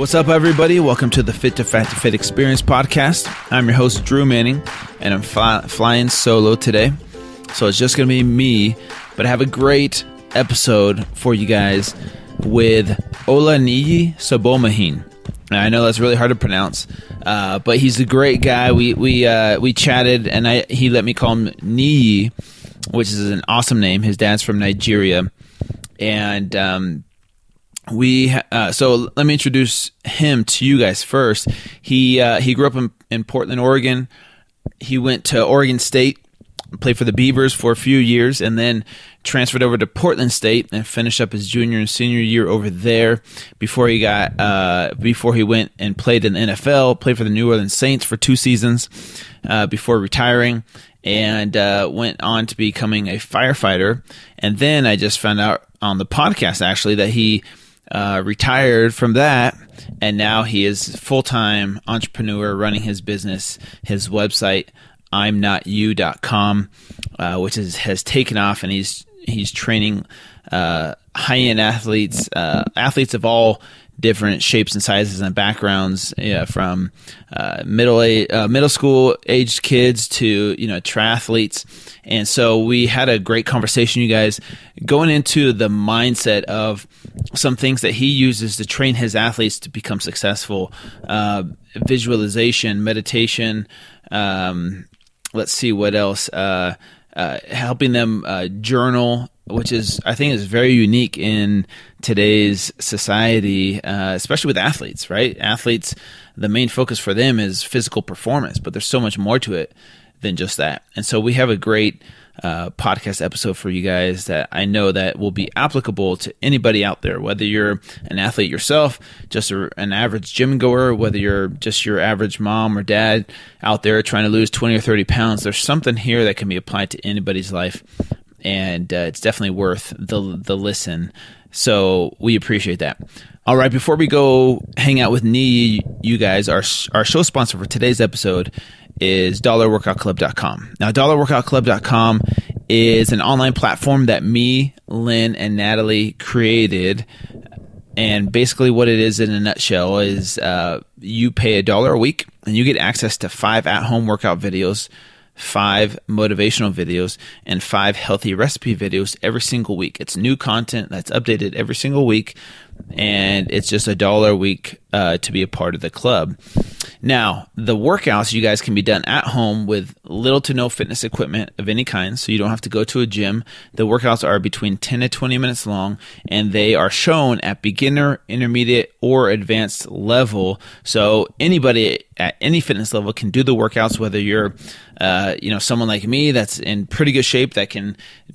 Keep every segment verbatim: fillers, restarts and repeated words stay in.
What's up, everybody? Welcome to the Fit to Fat to Fit Experience podcast. I'm your host, Drew Manning, and I'm fly- flying solo today. So it's just going to be me, but I have a great episode for you guys with Olaniyi Sobomahin. I know that's really hard to pronounce, uh, but he's a great guy. We we uh, we chatted, and I he let me call him Niyi, which is an awesome name. His dad's from Nigeria, and um, we uh, so let me introduce him to you guys first. He uh, he grew up in, in Portland, Oregon. He went to Oregon State, played for the Beavers for a few years, and then transferred over to Portland State and finished up his junior and senior year over there before he got uh, before he went and played in the N F L, played for the New Orleans Saints for two seasons uh, before retiring, and uh, went on to becoming a firefighter. And then I just found out on the podcast actually that he uh, retired from that, and now he is full-time entrepreneur running his business, his website, I'm not you dot com, uh, which is, has taken off, and he's he's training uh, high-end athletes, uh, athletes of all different shapes and sizes and backgrounds, yeah, from uh, middle age, uh, middle school aged kids to you know triathletes. And so we had a great conversation, you guys, going into the mindset of some things that he uses to train his athletes to become successful, uh, visualization, meditation. Um, let's see what else. Uh, uh, helping them uh, journal, which is I think is very unique in today's society, uh, especially with athletes. Right? Athletes, the main focus for them is physical performance, but there's so much more to it than just that. And so we have a great uh, podcast episode for you guys that I know that will be applicable to anybody out there, whether you're an athlete yourself, just a, an average gym goer, whether you're just your average mom or dad out there trying to lose twenty or thirty pounds. There's something here that can be applied to anybody's life, and uh, it's definitely worth the the listen. So we appreciate that. All right, before we go hang out with Niyi, you guys, our our show sponsor for today's episode is dollar workout club dot com. Now, dollar workout club dot com is an online platform that me, Lynn, and Natalie created. And basically what it is in a nutshell is uh, you pay a dollar a week and you get access to five at-home workout videos, five motivational videos, and five healthy recipe videos every single week. It's new content that's updated every single week, and it's just a dollar a week uh, to be a part of the club. Now, the workouts, you guys, can be done at home with little to no fitness equipment of any kind, so you don't have to go to a gym. The workouts are between ten to twenty minutes long, and they are shown at beginner, intermediate, or advanced level. So anybody at any fitness level can do the workouts, whether you're uh, you know, someone like me that's in pretty good shape that can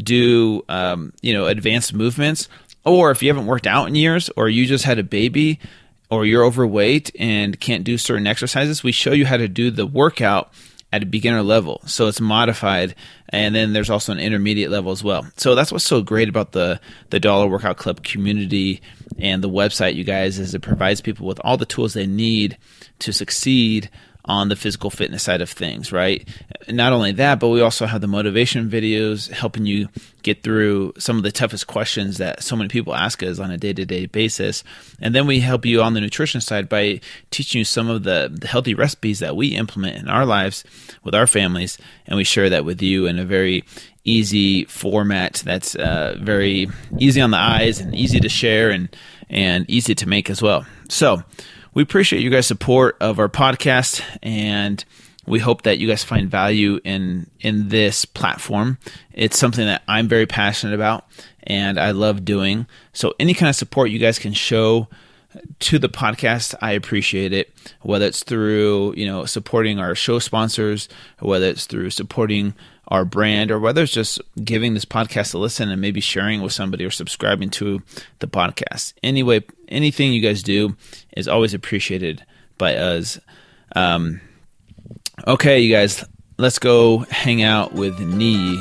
do um, you know, advanced movements, or if you haven't worked out in years, or you just had a baby, or you're overweight and can't do certain exercises, we show you how to do the workout at a beginner level. So it's modified, and then there's also an intermediate level as well. So that's what's so great about the the Dollar Workout Club community and the website, you guys, is it provides people with all the tools they need to succeed on the physical fitness side of things, right? Not only that, but we also have the motivation videos helping you get through some of the toughest questions that so many people ask us on a day-to-day basis. And then we help you on the nutrition side by teaching you some of the, the healthy recipes that we implement in our lives with our families, and we share that with you in a very easy format that's uh, very easy on the eyes and easy to share and, and easy to make as well. So we appreciate you guys' support of our podcast, and we hope that you guys find value in in this platform. It's something that I'm very passionate about, and I love doing. So any kind of support you guys can show to the podcast, I appreciate it, whether it's through, you know, supporting our show sponsors, or whether it's through supporting our brand, or whether it's just giving this podcast a listen and maybe sharing with somebody or subscribing to the podcast. Anyway, anything you guys do is always appreciated by us. Um, okay, you guys, let's go hang out with Niyi.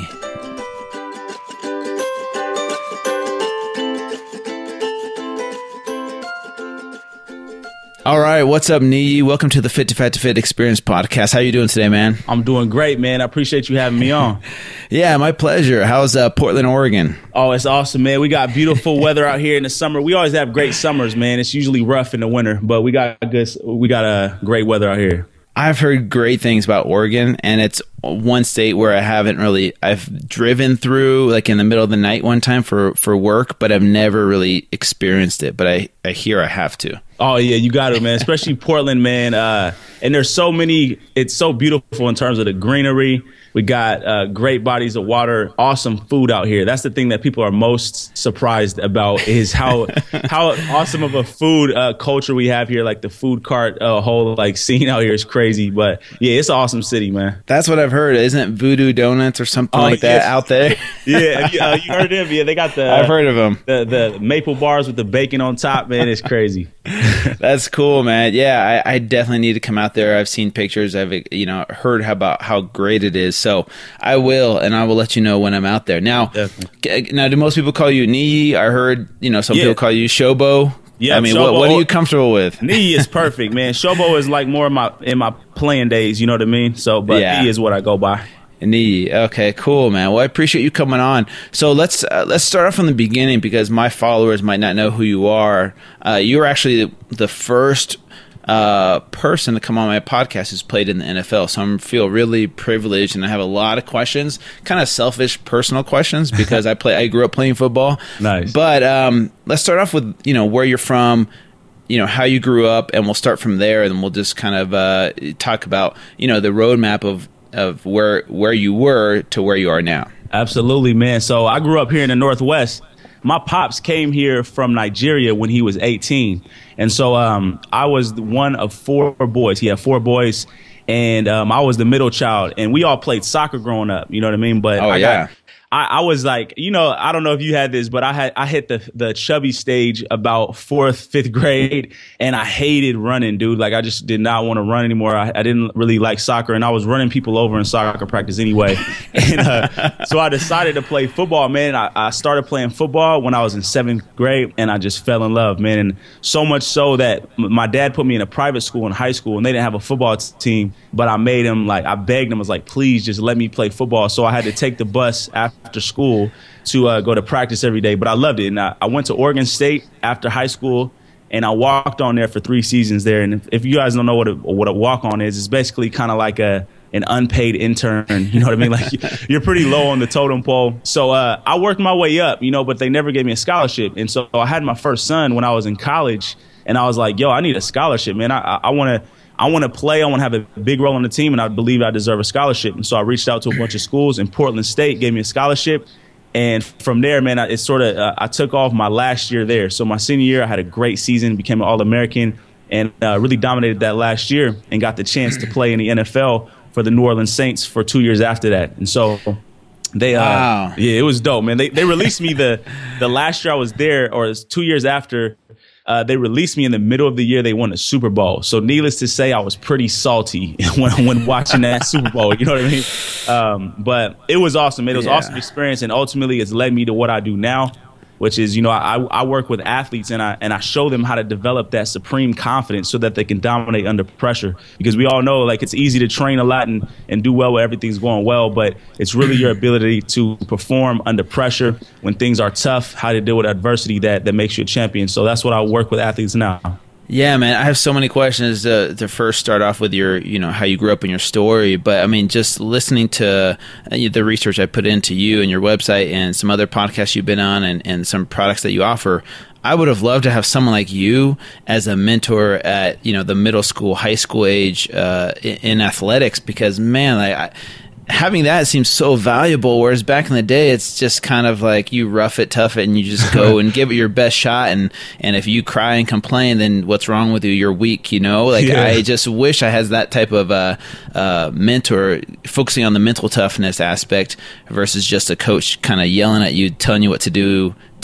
All right, what's up, Nii? Welcome to the Fit to Fat to Fit Experience podcast. How you doing today, man? I'm doing great, man. I appreciate you having me on. Yeah, my pleasure. How's uh, Portland, Oregon? Oh, it's awesome, man. We got beautiful weather out here in the summer. We always have great summers, man. It's usually rough in the winter, but we got good. We got a uh, great weather out here. I've heard great things about Oregon, and it's one state where I haven't really, I've driven through like in the middle of the night one time for, for work, but I've never really experienced it, but I, I hear I have to. Oh, yeah, you got it, man, especially Portland, man. Uh, and there's so many, it's so beautiful in terms of the greenery. We got uh, great bodies of water, awesome food out here. That's the thing that people are most surprised about is how how awesome of a food uh, culture we have here. Like the food cart uh, whole like scene out here is crazy. But yeah, it's an awesome city, man. That's what I've heard. Isn't it Voodoo Donuts or something oh, like yes. that out there? Yeah, you, uh, you heard them? Yeah, they got the. I've heard of them. The the maple bars with the bacon on top, man. It's crazy. That's cool, man. Yeah, I, I definitely need to come out there. I've seen pictures. I've you know heard about how great it is. So I will, and I will let you know when I'm out there. Now, Definitely. now, do most people call you Nii? I heard you know some yeah. people call you Shobo. Yeah, I mean, what, what are you comfortable with? Nii is perfect, man. Shobo is like more in my in my playing days. You know what I mean? So, but yeah. Nii is what I go by. Nii. Okay, cool, man. Well, I appreciate you coming on. So let's uh, let's start off from the beginning because my followers might not know who you are. Uh, you were actually the first uh, person to come on my podcast who's played in the N F L. So I feel really privileged, and I have a lot of questions, kind of selfish, personal questions because I play. I grew up playing football. Nice. But um, let's start off with you know where you're from. You know, how you grew up, and we'll start from there, and then we'll just kind of uh, talk about you know the roadmap of. of where where you were to where you are now. Absolutely, man. So I grew up here in the Northwest. My pops came here from Nigeria when he was eighteen. And so um, I was one of four boys. He had four boys, and um, I was the middle child. And we all played soccer growing up, you know what I mean? But oh, I yeah. got, I, I was like, you know, I don't know if you had this, but I had I hit the the chubby stage about fourth, fifth grade, and I hated running, dude. Like I just did not want to run anymore. I, I didn't really like soccer, and I was running people over in soccer practice anyway. and uh, so I decided to play football, man. I, I started playing football when I was in seventh grade, and I just fell in love, man. And so much so that my dad put me in a private school in high school, and they didn't have a football team, but I made him like I begged him, I was like, please just let me play football. So I had to take the bus after. after school to uh, go to practice every day. But I loved it. And I, I went to Oregon State after high school, and I walked on there for three seasons there. And if, if you guys don't know what a, what a walk-on is, it's basically kind of like a an unpaid intern. You know what I mean? Like you're pretty low on the totem pole. So uh, I worked my way up, you know, but they never gave me a scholarship. And so I had my first son when I was in college, and I was like, yo, I need a scholarship, man. I, I want to I want to play. I want to have a big role on the team, and I believe I deserve a scholarship. And so I reached out to a bunch of schools, and Portland State gave me a scholarship. And from there, man, I, it sort of uh, I took off my last year there. So my senior year, I had a great season, became an All-American, and uh, really dominated that last year, and got the chance to play in the N F L for the New Orleans Saints for two years after that. And so they, uh, wow. yeah, it was dope, man. They they released me the the last year I was there, or two years after. Uh, they released me in the middle of the year they won the Super Bowl. So needless to say, I was pretty salty when, when watching that Super Bowl. You know what I mean? Um, but it was awesome. It was an yeah. awesome experience. And ultimately, it's led me to what I do now, which is, you know, I, I work with athletes, and I and I show them how to develop that supreme confidence so that they can dominate under pressure. Because we all know, like, it's easy to train a lot and, and do well when everything's going well, but it's really your ability to perform under pressure when things are tough, how to deal with adversity that, that makes you a champion. So that's what I work with athletes now. Yeah, man, I have so many questions uh, to first start off with your, you know, how you grew up in your story. But I mean, just listening to uh, the research I put into you and your website and some other podcasts you've been on, and, and some products that you offer, I would have loved to have someone like you as a mentor at, you know, the middle school, high school age uh, in, in athletics, because, man, I, I having that seems so valuable, whereas back in the day, it's just kind of like you rough it, tough it, and you just go and give it your best shot. And, and if you cry and complain, then what's wrong with you? You're weak, you know? Like, yeah. I just wish I had that type of uh, uh, mentor focusing on the mental toughness aspect versus just a coach kind of yelling at you, telling you what to do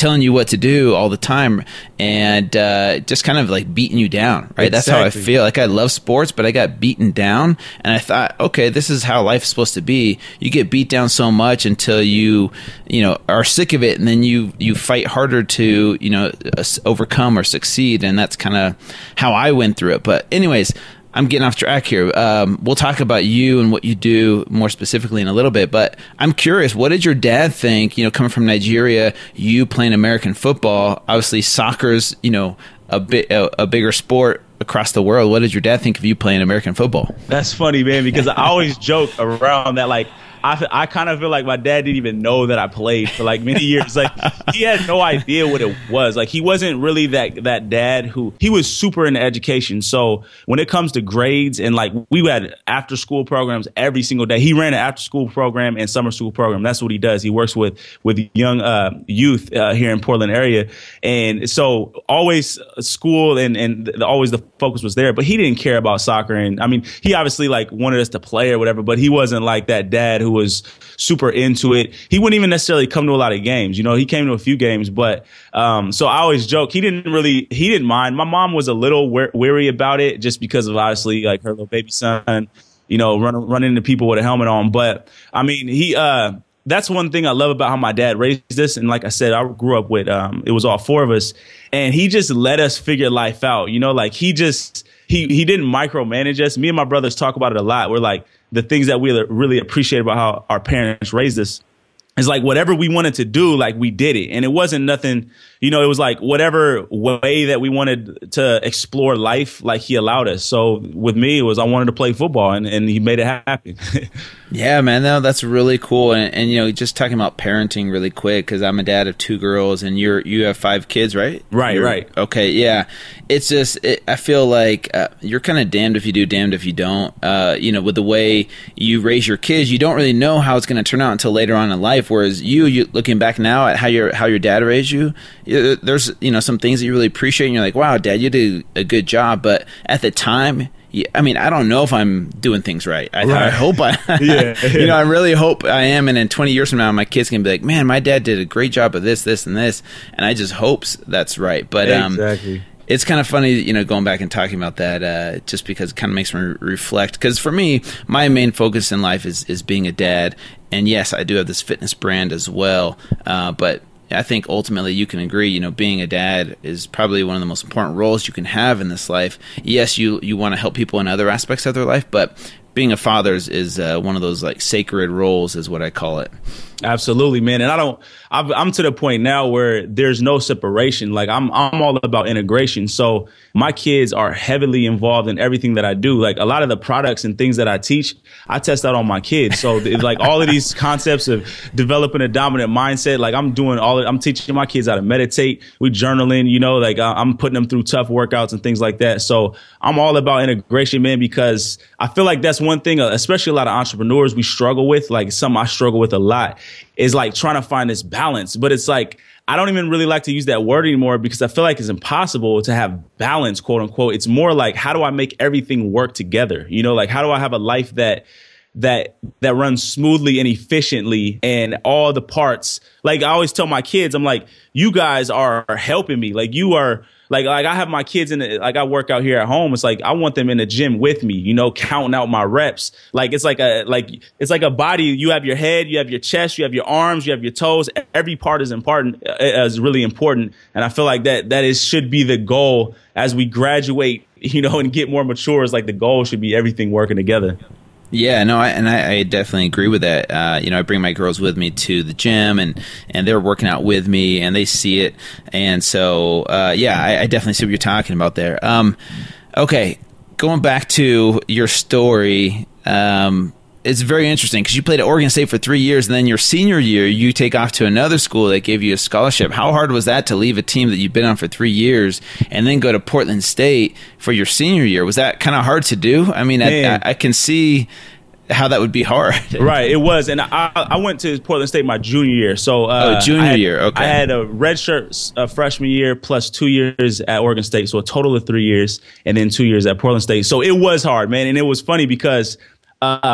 telling you what to do all the time, and uh, just kind of like beating you down, right? Exactly. That's how I feel. Like I love sports, but I got beaten down, and I thought, okay, this is how life is supposed to be. You get beat down so much until you, you know, are sick of it, and then you you fight harder to, you know, overcome or succeed, and that's kind of how I went through it. But anyways, I'm getting off track here. Um, we'll talk about you and what you do more specifically in a little bit, but I'm curious, what did your dad think, you know, coming from Nigeria, you playing American football, obviously soccer's, you know, a bit, a, a bigger sport across the world. What did your dad think of you playing American football? That's funny, man, because I always joke around that, like, I, I kind of feel like my dad didn't even know that I played for like many years. Like he had no idea what it was. Like he wasn't really that that dad who he was super into education. So when it comes to grades and like we had after school programs every single day. He ran an after school program and summer school program. That's what he does. He works with with young uh, youth uh, here in Portland area. And so always school and and the, always the focus was there. But he didn't care about soccer. And I mean, he obviously like wanted us to play or whatever. But he wasn't like that dad who was super into it. He wouldn't even necessarily come to a lot of games. You know, he came to a few games, but um, so I always joke he didn't really, he didn't mind. My mom was a little we- weary about it just because of obviously like her little baby son, you know, running running into people with a helmet on. But I mean, he, uh, that's one thing I love about how my dad raised us. And like I said, I grew up with, um, it was all four of us, and he just let us figure life out. You know, like he just, he, he didn't micromanage us. Me and my brothers talk about it a lot. We're like, the things that we really appreciate about how our parents raised us is like whatever we wanted to do, like we did it. And it wasn't nothing, you know, it was like whatever way that we wanted to explore life, like he allowed us. So with me, it was I wanted to play football, and, and he made it happen. Yeah, man, no, that's really cool. And, and, you know, just talking about parenting really quick, because I'm a dad of two girls and you're, you have five kids, right? Right, you're, right. Okay, yeah. It's just, it, I feel like uh, you're kind of damned if you do, damned if you don't. Uh, you know, with the way you raise your kids, you don't really know how it's going to turn out until later on in life. Whereas you, you looking back now at how your how your dad raised you, you, there's, you know, some things that you really appreciate, and you're like, wow, Dad, you did a good job. But at the time, yeah, I mean, I don't know if I'm doing things right. I, right. I hope I, yeah, yeah. you know, I really hope I am. And in twenty years from now, my kids can be like, man, my dad did a great job of this, this, and this. And I just hope that's right. But um, exactly. It's kind of funny, you know, going back and talking about that, uh, just because it kind of makes me reflect. Because for me, my main focus in life is is being a dad. And yes, I do have this fitness brand as well. Uh, but I think ultimately you can agree, you know, being a dad is probably one of the most important roles you can have in this life. Yes, you, you want to help people in other aspects of their life, but being a father is, is uh, one of those like sacred roles is what I call it. Absolutely, man. And I don't, I'm to the point now where there's no separation. Like I'm, I'm all about integration. So my kids are heavily involved in everything that I do. Like a lot of the products and things that I teach, I test out on my kids. So like all of these concepts of developing a dominant mindset, like I'm doing all of, I'm teaching my kids how to meditate. We journaling, you know, like I'm putting them through tough workouts and things like that. So I'm all about integration, man, because I feel like that's one thing, especially a lot of entrepreneurs we struggle with, like something I struggle with a lot, is like trying to find this balance. But it's like, I don't even really like to use that word anymore because I feel like it's impossible to have balance, quote unquote. It's more like, how do I make everything work together? You know, like how do I have a life that that that runs smoothly and efficiently, and all the parts, like I always tell my kids, I'm like, you guys are helping me. Like you are like, like I have my kids in the, like I work out here at home. It's like, I want them in the gym with me, you know, counting out my reps. Like, it's like a, like, it's like a body. You have your head, you have your chest, you have your arms, you have your toes. Every part is important, uh, is really important. And I feel like that, that is, should be the goal as we graduate, you know, and get more mature. It's like the goal should be everything working together. Yeah, no, I, and I, I definitely agree with that. Uh, you know, I bring my girls with me to the gym, and, and they're working out with me, and they see it. And so, uh, yeah, I, I definitely see what you're talking about there. Um, okay, going back to your story, um, it's very interesting because you played at Oregon State for three years, and then your senior year, you take off to another school that gave you a scholarship. How hard was that to leave a team that you've been on for three years and then go to Portland State for your senior year? Was that kind of hard to do? I mean, I, I can see how that would be hard. Right, it was. And I, I went to Portland State my junior year. So uh, oh, junior had, year, okay. I had a redshirt uh, freshman year plus two years at Oregon State, so a total of three years, and then two years at Portland State. So it was hard, man. And it was funny because um,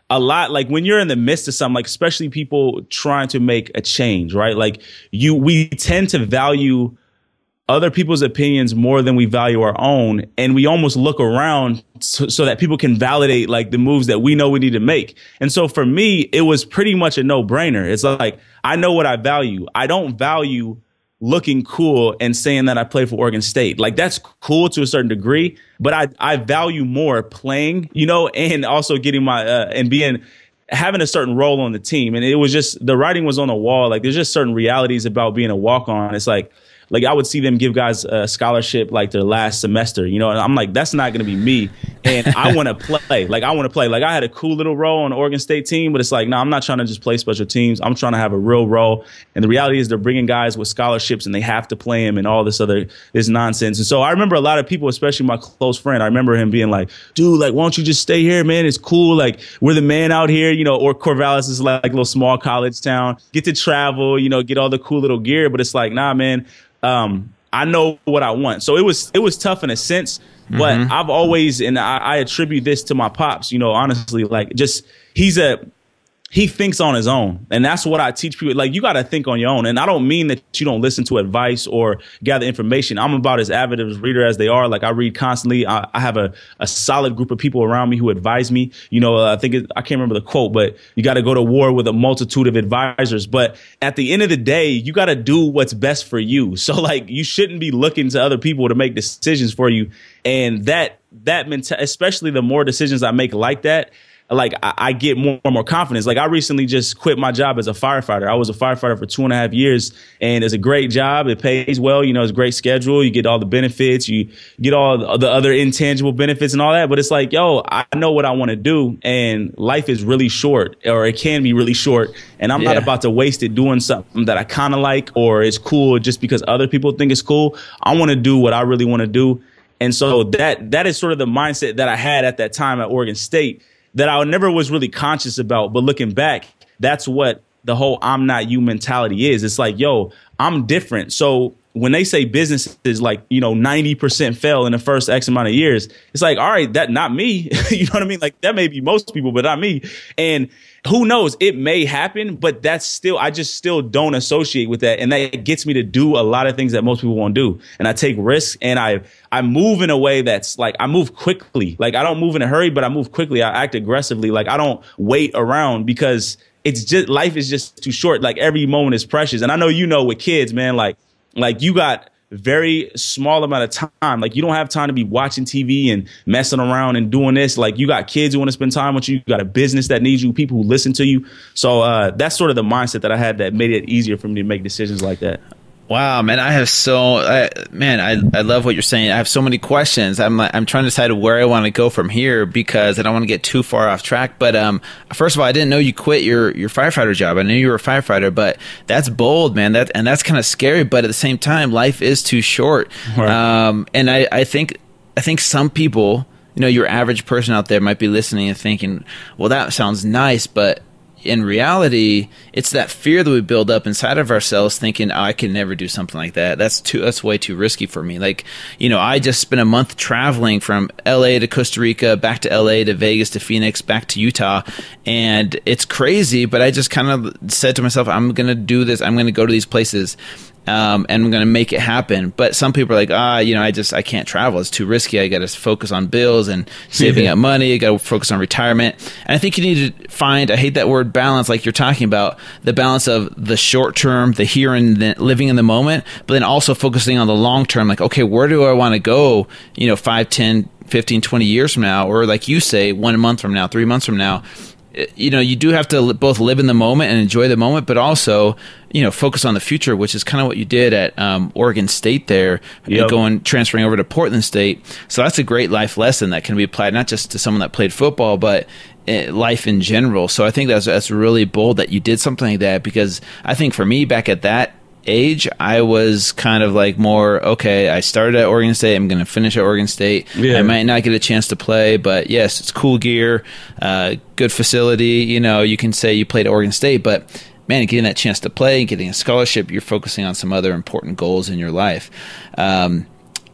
a lot, like when you're in the midst of something, like especially people trying to make a change, right? Like you, we tend to value other people's opinions more than we value our own. And we almost look around so, so that people can validate like the moves that we know we need to make. And so for me, it was pretty much a no brainer. It's like, I know what I value. I don't value looking cool and saying that I played for Oregon State. Like that's cool to a certain degree, but I, I value more playing, you know, and also getting my, uh, and being, having a certain role on the team. And it was just, the writing was on the wall. Like there's just certain realities about being a walk-on. It's like, Like I would see them give guys a scholarship like their last semester, you know, and I'm like, that's not going to be me. And I want to play. Like I want to play. Like I had a cool little role on the Oregon State team, but it's like, no, I'm not trying to just play special teams. I'm trying to have a real role. And the reality is they're bringing guys with scholarships and they have to play them and all this other this nonsense. And so I remember a lot of people, especially my close friend, I remember him being like, dude, like, why don't you just stay here, man? It's cool. Like we're the man out here, you know, or Corvallis is like a little small college town, get to travel, you know, get all the cool little gear. But it's like, nah, man. Um, I know what I want. So it was it was tough in a sense, but mm-hmm. I've always, and I, I attribute this to my pops, you know, honestly, like just he's a he thinks on his own. And that's what I teach people. Like, you got to think on your own. And I don't mean that you don't listen to advice or gather information. I'm about as avid a reader as they are. Like, I read constantly. I, I have a, a solid group of people around me who advise me. You know, I think it, I can't remember the quote, but you got to go to war with a multitude of advisors. But at the end of the day, you got to do what's best for you. So, like, you shouldn't be looking to other people to make decisions for you. And that, that menta- especially the more decisions I make like that, like I, I get more and more confidence. Like I recently just quit my job as a firefighter. I was a firefighter for two and a half years and it's a great job. It pays well. You know, it's a great schedule. You get all the benefits. You get all the other intangible benefits and all that. But it's like, yo, I know what I want to do. And life is really short, or it can be really short. And I'm yeah. not about to waste it doing something that I kind of like or is cool just because other people think it's cool. I want to do what I really want to do. And so that that is sort of the mindset that I had at that time at Oregon State, that I never was really conscious about. But looking back, that's what the whole I'm not you mentality is. It's like, yo, I'm different. So when they say business is like, you know, ninety percent fail in the first X amount of years, it's like, all right, that not me. You know what I mean? Like that may be most people, but not me. And who knows? It may happen, but that's still, I just still don't associate with that. And that gets me to do a lot of things that most people won't do. And I take risks and I, I move in a way that's like, I move quickly. Like I don't move in a hurry, but I move quickly. I act aggressively. Like I don't wait around because it's just, life is just too short. Like every moment is precious. And I know, you know, with kids, man, like, like you got very small amount of time. Like you don't have time to be watching T V and messing around and doing this. Like you got kids who want to spend time with you. You got a business that needs you, people who listen to you. So uh, that's sort of the mindset that I had that made it easier for me to make decisions like that. Wow, man, I have so, I, man, I I love what you're saying. I have so many questions. I'm I'm trying to decide where I want to go from here because I don't want to get too far off track. But um, first of all, I didn't know you quit your, your firefighter job. I knew you were a firefighter, but that's bold, man. That and that's kind of scary. But at the same time, life is too short. Right. Um, and I, I think I think some people, you know, your average person out there might be listening and thinking, well, that sounds nice, but in reality, it's that fear that we build up inside of ourselves thinking, oh, I can never do something like that. That's too, that's way too risky for me. Like, you know, I just spent a month traveling from L A to Costa Rica, back to L A to Vegas to Phoenix, back to Utah. And it's crazy, but I just kind of said to myself, I'm going to do this. I'm going to go to these places. Um, and I'm going to make it happen. But some people are like, ah, you know, I just, I can't travel. It's too risky. I got to focus on bills and saving up money. I got to focus on retirement. And I think you need to find, I hate that word balance, like you're talking about, the balance of the short term, the here and the, living in the moment, but then also focusing on the long term. Like, okay, where do I want to go, you know, five, ten, fifteen, twenty years from now? Or like you say, one month from now, three months from now. You know, you do have to both live in the moment and enjoy the moment, but also, you know, focus on the future, which is kind of what you did at um, Oregon State there, yep. going, transferring over to Portland State. So that's a great life lesson that can be applied not just to someone that played football, but life in general. So I think that's, that's really bold that you did something like that, because I think for me back at that age, I was kind of like more, okay, I started at Oregon State, I'm going to finish at Oregon State. Yeah. I might not get a chance to play, but yes, it's cool gear, uh, good facility. You know, you can say you played at Oregon State, but man, getting that chance to play, getting a scholarship, you're focusing on some other important goals in your life. Um,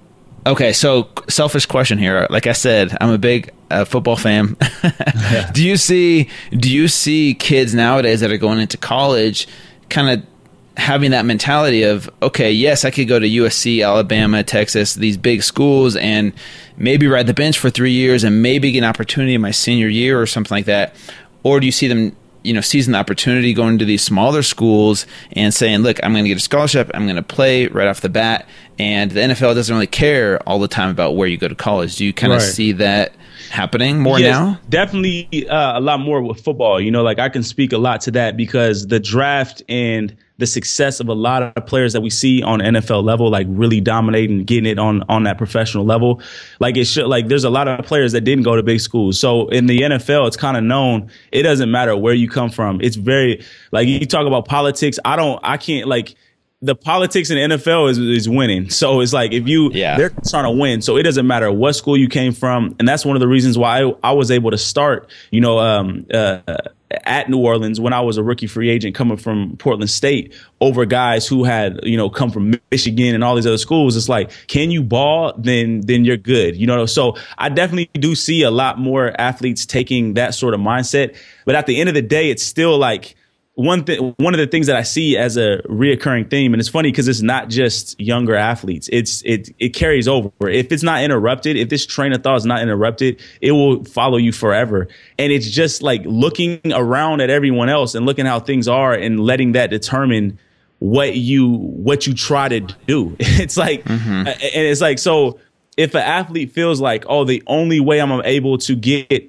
Okay, so selfish question here. Like I said, I'm a big uh, football fan. Yeah. Do you see do you see kids nowadays that are going into college kind of having that mentality of, okay, yes, I could go to U S C, Alabama, Texas, these big schools, and maybe ride the bench for three years and maybe get an opportunity in my senior year or something like that? Or do you see them, you know, seizing the opportunity, going to these smaller schools and saying, look, I'm going to get a scholarship, I'm going to play right off the bat, and the N F L doesn't really care all the time about where you go to college? Do you kind of right. see that happening more yes, now? Definitely uh, a lot more with football. You know, like I can speak a lot to that because the draft and the success of a lot of players that we see on N F L level, like really dominating, getting it on, on that professional level. Like it should, like there's a lot of players that didn't go to big schools. So in the N F L, it's kind of known. It doesn't matter where you come from. It's very, like you talk about politics. I don't, I can't like, the politics in the N F L is, is winning. So it's like if you, yeah. they're trying to win. So it doesn't matter what school you came from. And that's one of the reasons why I, I was able to start, you know, um, uh, at New Orleans when I was a rookie free agent coming from Portland State over guys who had, you know, come from Michigan and all these other schools. It's like, can you ball? Then, then you're good. You know, so I definitely do see a lot more athletes taking that sort of mindset. But at the end of the day, it's still like, One thing, one of the things that I see as a reoccurring theme, and it's funny because it's not just younger athletes. It's it it carries over. If it's not interrupted, if this train of thought is not interrupted, it will follow you forever. And it's just like looking around at everyone else and looking how things are and letting that determine what you what you try to do. It's like, mm-hmm. and it's like, so if an athlete feels like, oh, the only way I'm able to get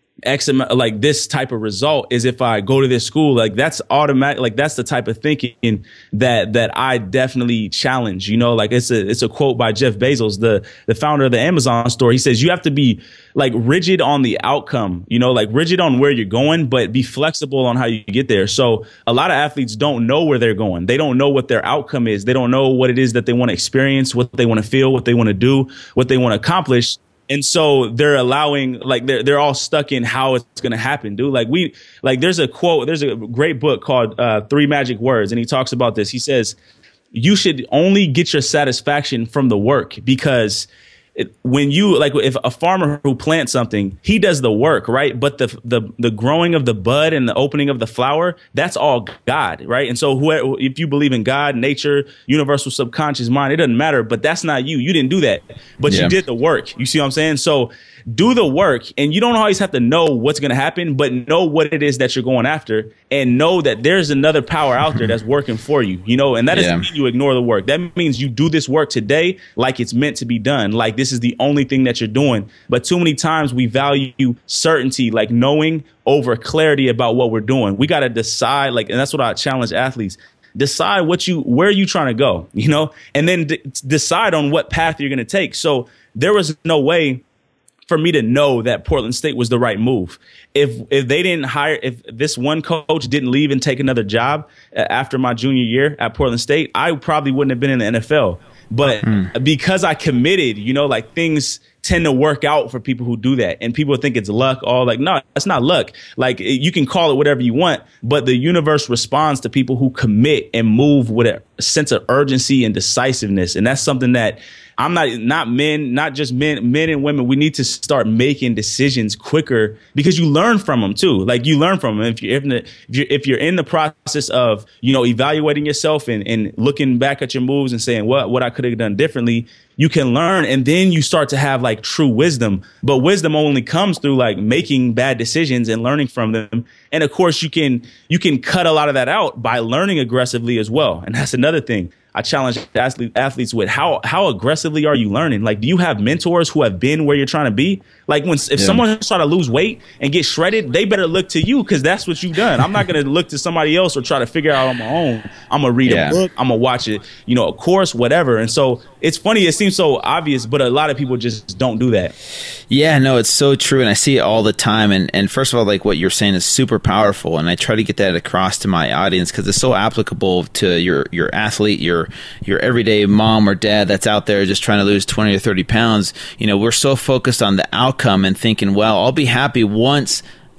X amount, like this type of result is if I go to this school, like that's automatic. Like that's the type of thinking that that I definitely challenge. You know, like it's a it's a quote by Jeff Bezos, the the founder of the Amazon store. He says you have to be like rigid on the outcome. You know, like rigid on where you're going, but be flexible on how you get there. So a lot of athletes don't know where they're going. They don't know what their outcome is. They don't know what it is that they want to experience, what they want to feel, what they want to do, what they want to accomplish. And so they're allowing, like, they're, they're all stuck in how it's going to happen, dude. Like, we, like, there's a quote, there's a great book called uh, Three Magic Words. And he talks about this. He says, you should only get your satisfaction from the work because it, when you, like, if a farmer who plants something, he does the work, right? But the, the, the growing of the bud and the opening of the flower, that's all God, right? And so whoever, if you believe in God, nature, universal subconscious mind, it doesn't matter, but that's not you. You didn't do that, but yeah. you did the work. You see what I'm saying? So do the work, and you don't always have to know what's going to happen, but know what it is that you're going after and know that there's another power out there that's working for you, you know, and that doesn't yeah. mean you ignore the work. That means you do this work today like it's meant to be done. Like this is the only thing that you're doing. But too many times we value certainty, like knowing over clarity about what we're doing. We got to decide, like, and that's what I challenge athletes. Decide what you, where are you trying to go, you know, and then d- decide on what path you're going to take. So there was no way for me to know that Portland State was the right move. If if they didn't hire, if this one coach didn't leave and take another job after my junior year at Portland State, I probably wouldn't have been in the N F L. But mm. because I committed, you know, like things tend to work out for people who do that. And people think it's luck. All like, no, that's not luck. Like you can call it whatever you want, but the universe responds to people who commit and move with a sense of urgency and decisiveness. And that's something that I'm not, not men, not just men, men and women. We need to start making decisions quicker because you learn from them too. Like you learn from them. If you're, if you're, if you're, if you're in the process of, you know, evaluating yourself and, and looking back at your moves and saying what, what I could have done differently, you can learn. And then you start to have like true wisdom, but wisdom only comes through like making bad decisions and learning from them. And of course you can, you can cut a lot of that out by learning aggressively as well. And that's another thing I challenge athletes with. How how aggressively are you learning? Like, do you have mentors who have been where you're trying to be? Like, when if yeah. someone's trying to lose weight and get shredded, they better look to you because that's what you've done. I'm not going to look to somebody else or try to figure out on my own. I'm going to read yeah. a book. I'm going to watch it, you know, a course, whatever. And so it's funny. It seems so obvious, but a lot of people just don't do that. Yeah, no, it's so true. And I see it all the time. And, and first of all, like what you're saying is super powerful. And I try to get that across to my audience because it's so applicable to your, your athlete, your, your everyday mom or dad that's out there just trying to lose twenty or thirty pounds. You know, we're so focused on the outcome and thinking, well, I'll be happy once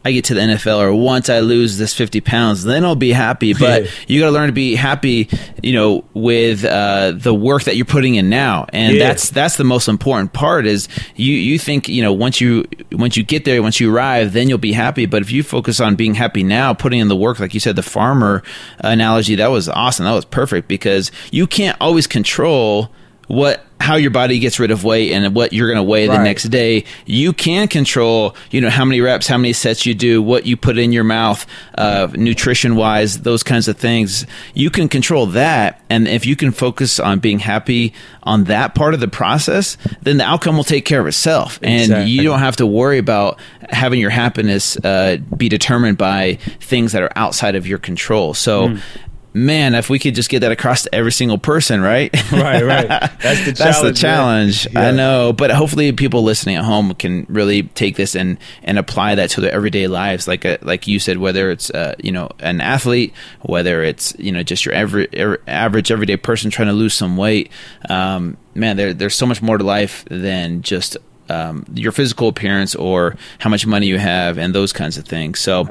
I get to the N F L, or once I lose this fifty pounds, then I'll be happy. But you got to learn to be happy, you know, with uh, the work that you're putting in now. And yeah. that's that's the most important part is you, you think, you know, once you once you get there, once you arrive, then you'll be happy. But if you focus on being happy now, putting in the work, like you said, the farmer analogy, that was awesome. That was perfect, because you can't always control what how your body gets rid of weight and what you're going to weigh right. the next day. You can control, you know, how many reps, how many sets you do, what you put in your mouth, uh, nutrition wise, those kinds of things. You can control that. And if you can focus on being happy on that part of the process, then the outcome will take care of itself. And exactly. you don't have to worry about having your happiness uh, be determined by things that are outside of your control. So, mm. man, if we could just get that across to every single person, right? Right, right. That's the challenge. That's the challenge. Yeah. I know. But hopefully people listening at home can really take this and, and apply that to their everyday lives. Like a, like you said, whether it's, uh, you know, an athlete, whether it's, you know, just your every, er, average everyday person trying to lose some weight. Um, man, there, there's so much more to life than just Um, your physical appearance or how much money you have and those kinds of things. So,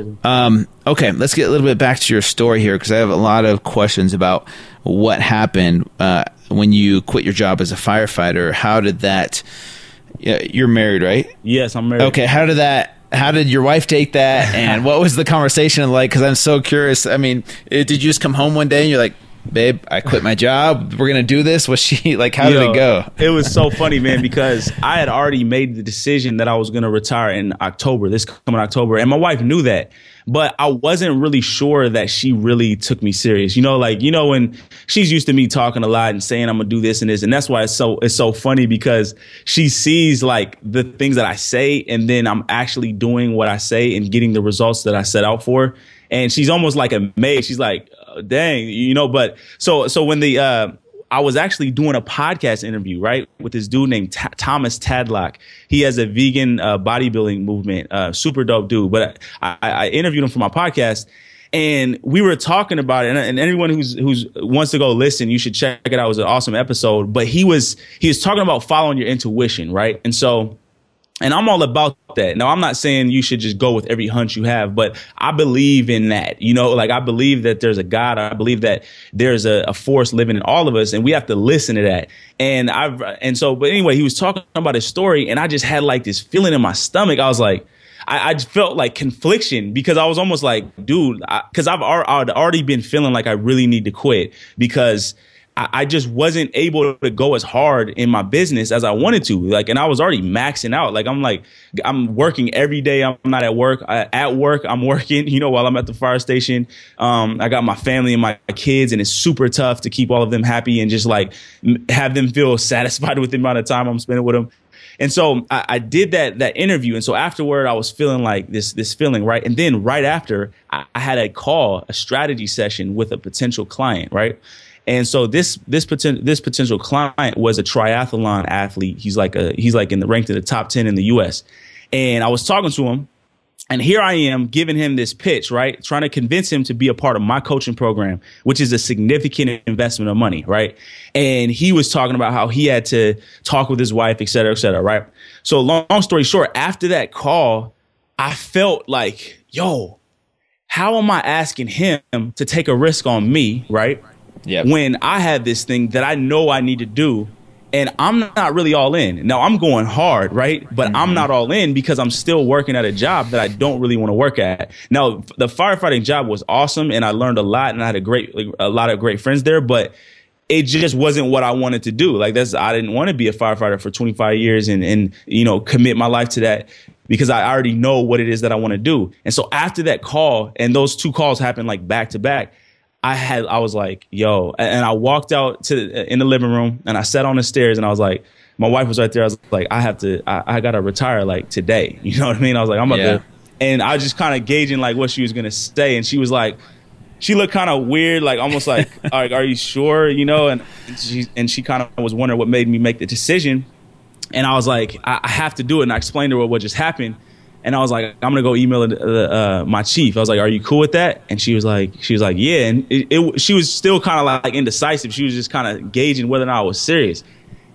um, okay, let's get a little bit back to your story here, because I have a lot of questions about what happened uh, when you quit your job as a firefighter. How did that? Uh, you're married, right? Yes, I'm married. Okay, how did that? How did your wife take that, and what was the conversation like? Because I'm so curious. I mean, did you just come home one day and you're like, babe, I quit my job, we're gonna do this? Was she like, how Yo, did it go? It was so funny, man, because I had already made the decision that I was gonna retire in October, this coming October, and my wife knew that, but I wasn't really sure that she really took me serious. You know, like, you know, when she's used to me talking a lot and saying I'm gonna do this and this, and that's why it's so it's so funny, because she sees like the things that I say, and then I'm actually doing what I say and getting the results that I set out for. And she's almost like amazed. She's like, oh, dang, you know, but so so when the uh, I was actually doing a podcast interview, right, with this dude named T- Thomas Tadlock. He has a vegan uh, bodybuilding movement, uh, super dope dude. But I, I interviewed him for my podcast, and we were talking about it. And, and anyone who's who's wants to go listen, you should check it out. It was an awesome episode. But he was he was talking about following your intuition, right? And so. And I'm all about that. Now, I'm not saying you should just go with every hunch you have, but I believe in that. You know, like I believe that there's a God. I believe that there's a, a force living in all of us, and we have to listen to that. And I've and so, but anyway, he was talking about his story, and I just had like this feeling in my stomach. I was like, I, I just felt like confliction, because I was almost like, dude, because I've I'd already been feeling like I really need to quit, because I just wasn't able to go as hard in my business as I wanted to. Like, and I was already maxing out. Like, I'm like, I'm working every day. I'm not at work. I, at work, I'm working, you know, while I'm at the fire station. Um, I got my family and my kids, and it's super tough to keep all of them happy and just like have them feel satisfied with the amount of time I'm spending with them. And so I, I did that that interview. And so afterward, I was feeling like this this feeling, right? And then right after, I, I had a call, a strategy session with a potential client, right? And so this this potential this potential client was a triathlon athlete. He's like a he's like in the ranked in the top ten in the U S. And I was talking to him, and here I am giving him this pitch, right? Trying to convince him to be a part of my coaching program, which is a significant investment of money, right? And he was talking about how he had to talk with his wife, et cetera, et cetera, right? So long, long story short, after that call, I felt like, yo, how am I asking him to take a risk on me, right? Yep. When I have this thing that I know I need to do, and I'm not really all in. Now, I'm going hard, right? But mm-hmm. I'm not all in because I'm still working at a job that I don't really want to work at. Now, the firefighting job was awesome, and I learned a lot, and I had a great, like, a lot of great friends there, but it just wasn't what I wanted to do. Like, that's, I didn't want to be a firefighter for twenty-five years and, and, you know, commit my life to that, because I already know what it is that I want to do. And so after that call, and those two calls happened like back to back, I had, I was like, yo, and I walked out to in the living room, and I sat on the stairs, and I was like, my wife was right there. I was like, I have to, I, I got to retire like today. You know what I mean? I was like, I'm about yeah. to, and I was just kind of gauging like what she was going to say. And she was like, she looked kind of weird, like almost like, are, are you sure? You know? And she, and she kind of was wondering what made me make the decision. And I was like, I, I have to do it. And I explained to her what just happened. And I was like, I'm gonna go email uh, my chief. I was like, "Are you cool with that?" And she was like, "She was like, yeah." And it, it, she was still kind of like indecisive. She was just kind of gauging whether or not I was serious.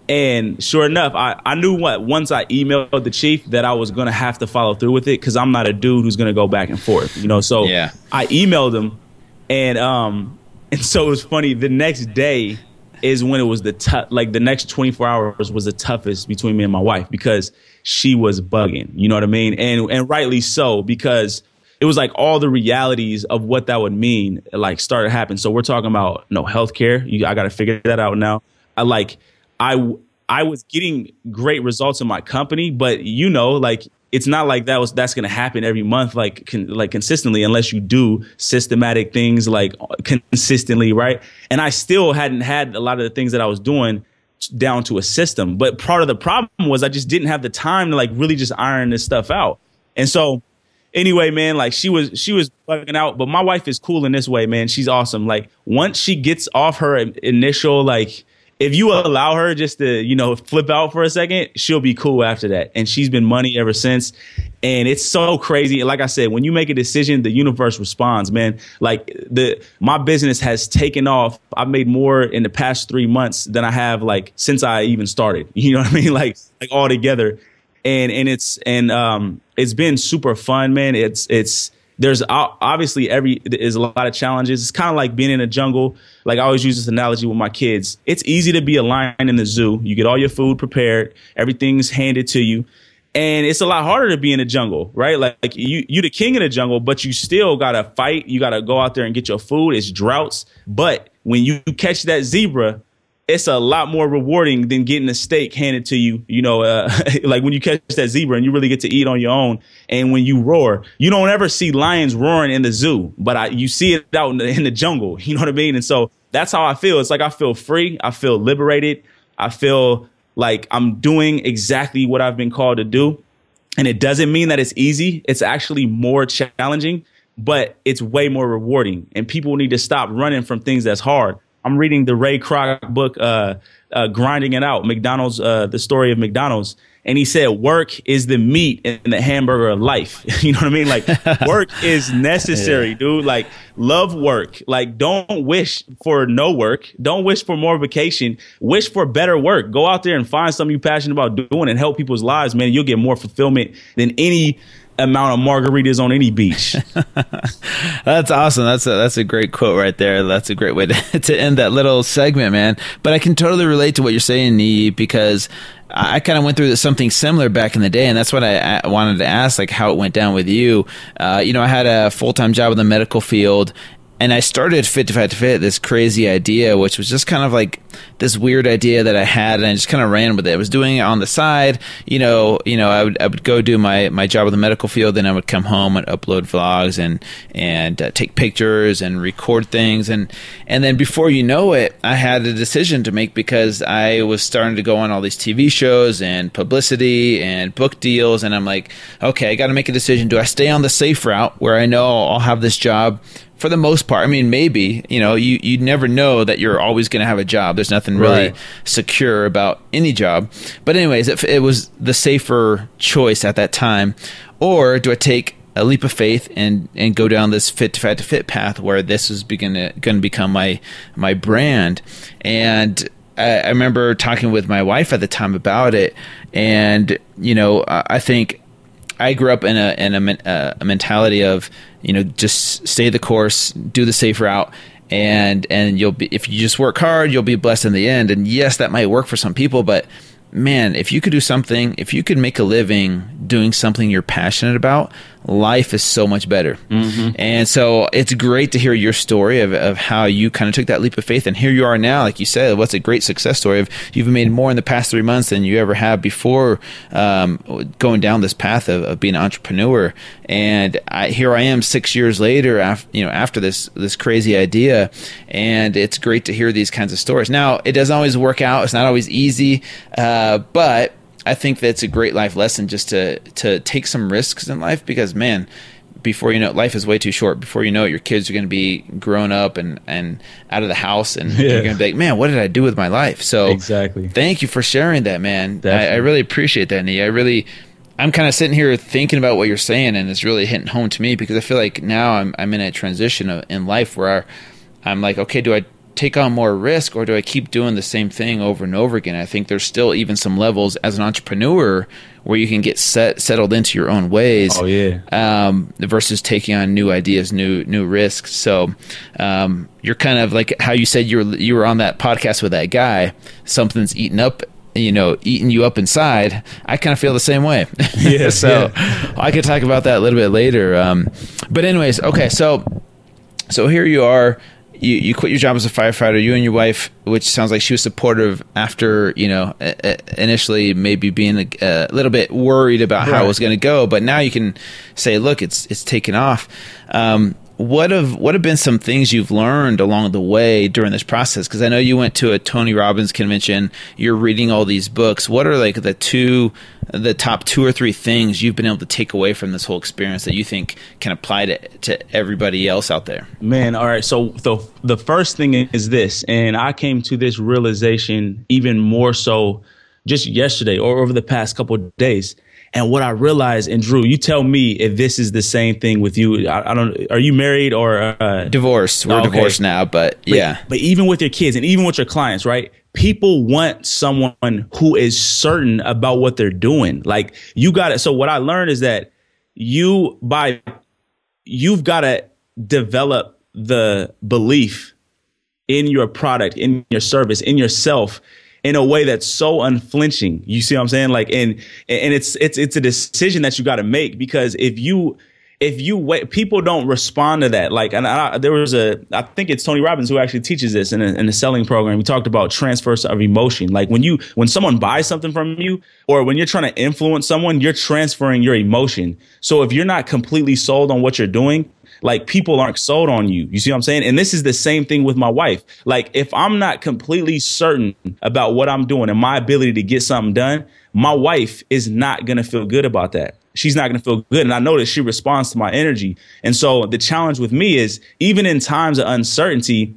And sure enough, I, I knew what once I emailed the chief that I was going to have to follow through with it because I'm not a dude who's going to go back and forth, you know. So yeah. I emailed him, and um and so it was funny. The next day is when it was the tough, like the next twenty-four hours was the toughest between me and my wife because she was bugging, you know what I mean, and and rightly so because it was like all the realities of what that would mean like started happening. So we're talking about no healthcare. You, I got to figure that out now. I like. I, I was getting great results in my company, but you know, like it's not like that was that's going to happen every month, like con, like consistently, unless you do systematic things like consistently, right? And I still hadn't had a lot of the things that I was doing down to a system. But part of the problem was I just didn't have the time to like really just iron this stuff out. And so anyway, man, like she was she was bugging out, but my wife is cool in this way, man. She's awesome. Like once she gets off her initial like. If you allow her just to, you know, flip out for a second, she'll be cool after that. And she's been money ever since. And it's so crazy. Like I said, when you make a decision, the universe responds, man. Like the my business has taken off. I've made more in the past three months than I have like since I even started. You know what I mean? Like like all together. And and it's and um it's been super fun, man. It's it's There's obviously every is a lot of challenges. It's kind of like being in a jungle. Like I always use this analogy with my kids. It's easy to be a lion in the zoo. You get all your food prepared. Everything's handed to you. And it's a lot harder to be in the jungle, right? Like, like you, you the king of the jungle, but you still got to fight. You got to go out there and get your food. It's droughts. But when you catch that zebra, it's a lot more rewarding than getting a steak handed to you, you know, uh, like when you catch that zebra and you really get to eat on your own. And when you roar, you don't ever see lions roaring in the zoo, but I, you see it out in the, in the jungle. You know what I mean? And so that's how I feel. It's like I feel free. I feel liberated. I feel like I'm doing exactly what I've been called to do. And it doesn't mean that it's easy. It's actually more challenging, but it's way more rewarding. And people need to stop running from things that's hard. I'm reading the Ray Kroc book, uh, uh, Grinding It Out, McDonald's, uh, the story of McDonald's. And he said, work is the meat in the hamburger of life. You know what I mean? Like work is necessary, yeah. dude. Like love work. Like don't wish for no work. Don't wish for more vacation. Wish for better work. Go out there and find something you're passionate about doing and help people's lives, man. You'll get more fulfillment than any amount of margaritas on any beach. That's awesome. That's a, that's a great quote right there. That's a great way to, to end that little segment, man. But I can totally relate to what you're saying, Nee, because I kind of went through something similar back in the day, and that's what I, I wanted to ask, like how it went down with you. Uh, you know, I had a full-time job in the medical field, and I started Fit to Fat to Fit, this crazy idea, which was just kind of like this weird idea that I had, and I just kind of ran with it. I was doing it on the side. You know, you know, I would I would go do my, my job in the medical field, then I would come home and upload vlogs and and uh, take pictures and record things, and and then before you know it, I had a decision to make because I was starting to go on all these T V shows and publicity and book deals, and I'm like, okay, I got to make a decision. Do I stay on the safe route where I know I'll have this job? For the most part, I mean, maybe, you know, you, you never know that you're always going to have a job. There's nothing really right. secure about any job. But anyways, it, it was the safer choice at that time. Or do I take a leap of faith and, and go down this Fit to Fat to Fit path where this is going to going to become my my brand? And I, I remember talking with my wife at the time about it. And, you know, I think I grew up in a in a, a mentality of, you know, just stay the course, do the safe route, and and you'll be, if you just work hard, you'll be blessed in the end. And yes, that might work for some people, but man, if you could do something, if you could make a living doing something you're passionate about, life is so much better. Mm-hmm. And so it's great to hear your story of, of how you kind of took that leap of faith. And here you are now, like you said, what's a great success story of you've made more in the past three months than you ever have before um, going down this path of, of being an entrepreneur. And I, here I am six years later, after, you know, after this, this crazy idea. And it's great to hear these kinds of stories. Now, it doesn't always work out. It's not always easy. Uh, but I think that's a great life lesson just to to take some risks in life because, man, before you know it, life is way too short. Before you know it, your kids are going to be grown up and, and out of the house, and yeah. you're going to be like, man, what did I do with my life? So exactly. Thank you for sharing that, man. I, I really appreciate that, Nee. I really, I'm kind of sitting here thinking about what you're saying, and it's really hitting home to me because I feel like now I'm I'm in a transition of, in life where I'm like, okay, do I take on more risk, or do I keep doing the same thing over and over again? I think there's still even some levels as an entrepreneur where you can get set settled into your own ways. Oh yeah. Um, versus taking on new ideas, new new risks. So um, you're kind of like how you said you were you were on that podcast with that guy. Something's eating up, you know, eating you up inside. I kind of feel the same way. Yeah. so yeah. I could talk about that a little bit later. Um, but anyways, okay. So so here you are. You, you quit your job as a firefighter, you and your wife, which sounds like she was supportive after, you know, initially maybe being a, a little bit worried about right. how it was going to go. But now you can say, look, it's it's taken off. Um, what have what have been some things you've learned along the way during this process? Because I know you went to a Tony Robbins convention. You're reading all these books. What are like the two, the top two or three things you've been able to take away from this whole experience that you think can apply to to everybody else out there? Man, all right. So the the first thing is this, and I came to this realization even more so just yesterday or over the past couple of days. And what I realized, and Drew, you tell me if this is the same thing with you. I, I don't. Are you married or uh, divorced? We're oh, okay. divorced now, but, but yeah. But even with your kids and even with your clients, right? People want someone who is certain about what they're doing. Like you got it. So what I learned is that you by you've got to develop the belief in your product, in your service, in yourself, in a way that's so unflinching. You see what I'm saying? Like, and and it's it's it's a decision that you got to make, because if you if you wait, people don't respond to that. Like, and I, there was a, I think it's Tony Robbins who actually teaches this in a, in a selling program. We talked about transfers of emotion. Like when you when someone buys something from you, or when you're trying to influence someone, you're transferring your emotion. So if you're not completely sold on what you're doing, like people aren't sold on you. You see what I'm saying? And this is the same thing with my wife. Like if I'm not completely certain about what I'm doing and my ability to get something done, my wife is not going to feel good about that. She's not going to feel good. And I know that she responds to my energy. And so the challenge with me is, even in times of uncertainty,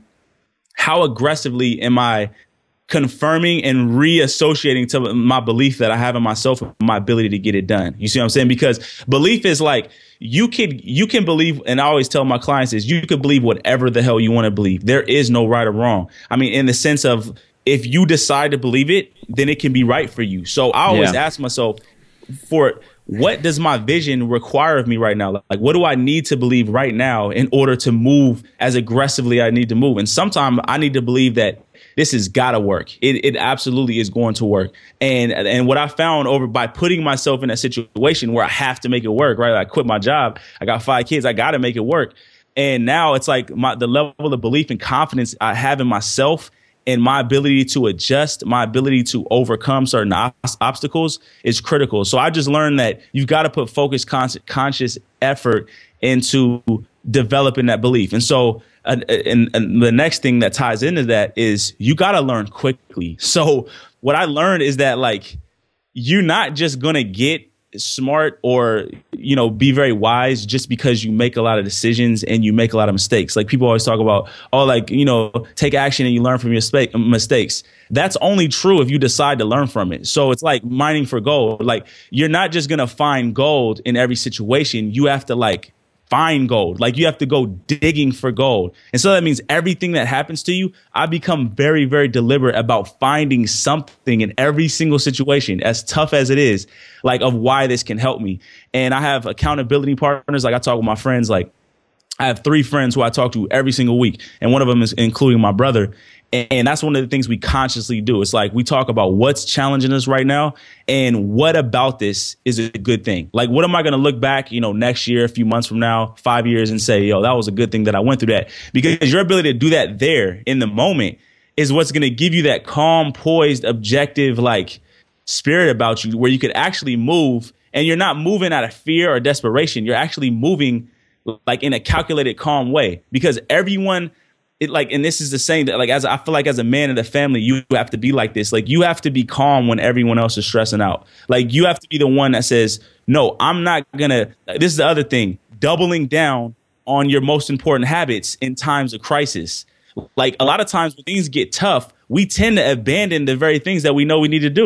how aggressively am I confirming and reassociating to my belief that I have in myself, my ability to get it done? You see what I'm saying? Because belief is like, you can you can believe, and I always tell my clients is, you can believe whatever the hell you want to believe. There is no right or wrong. I mean, in the sense of, if you decide to believe it, then it can be right for you. So I always yeah. ask myself, for what does my vision require of me right now? Like, what do I need to believe right now in order to move as aggressively I need to move? And sometimes I need to believe that this has got to work. It, it absolutely is going to work. And and what I found over by putting myself in a situation where I have to make it work, right? I quit my job. I got five kids. I got to make it work. And now it's like my, the level of belief and confidence I have in myself and my ability to adjust, my ability to overcome certain ob- obstacles is critical. So I just learned that you've got to put focused, con- conscious effort into developing that belief. And so uh, and, and the next thing that ties into that is you got to learn quickly. So what I learned is that, like, you're not just going to get smart or, you know, be very wise just because you make a lot of decisions and you make a lot of mistakes. Like people always talk about, oh, like, you know, take action and you learn from your spa- mistakes. That's only true if you decide to learn from it. So it's like mining for gold. Like, you're not just going to find gold in every situation. You have to, like, find gold. Like, you have to go digging for gold. And so that means everything that happens to you, I become very, very deliberate about finding something in every single situation, as tough as it is, like, of why this can help me. And I have accountability partners. Like, I talk with my friends. Like, I have three friends who I talk to every single week. And one of them is including my brother. And that's one of the things we consciously do. It's like we talk about what's challenging us right now and what about this is a good thing. Like, what am I going to look back, you know, next year, a few months from now, five years and say, yo, that was a good thing that I went through that. Because your ability to do that there in the moment is what's going to give you that calm, poised, objective, like, spirit about you, where you could actually move, and you're not moving out of fear or desperation. You're actually moving like in a calculated, calm way, because everyone It like, and this is the same that, like, as I feel like as a man in the family, you have to be like this. Like, you have to be calm when everyone else is stressing out. Like, you have to be the one that says, no, I'm not gonna. This is the other thing, doubling down on your most important habits in times of crisis. Like, a lot of times when things get tough, we tend to abandon the very things that we know we need to do.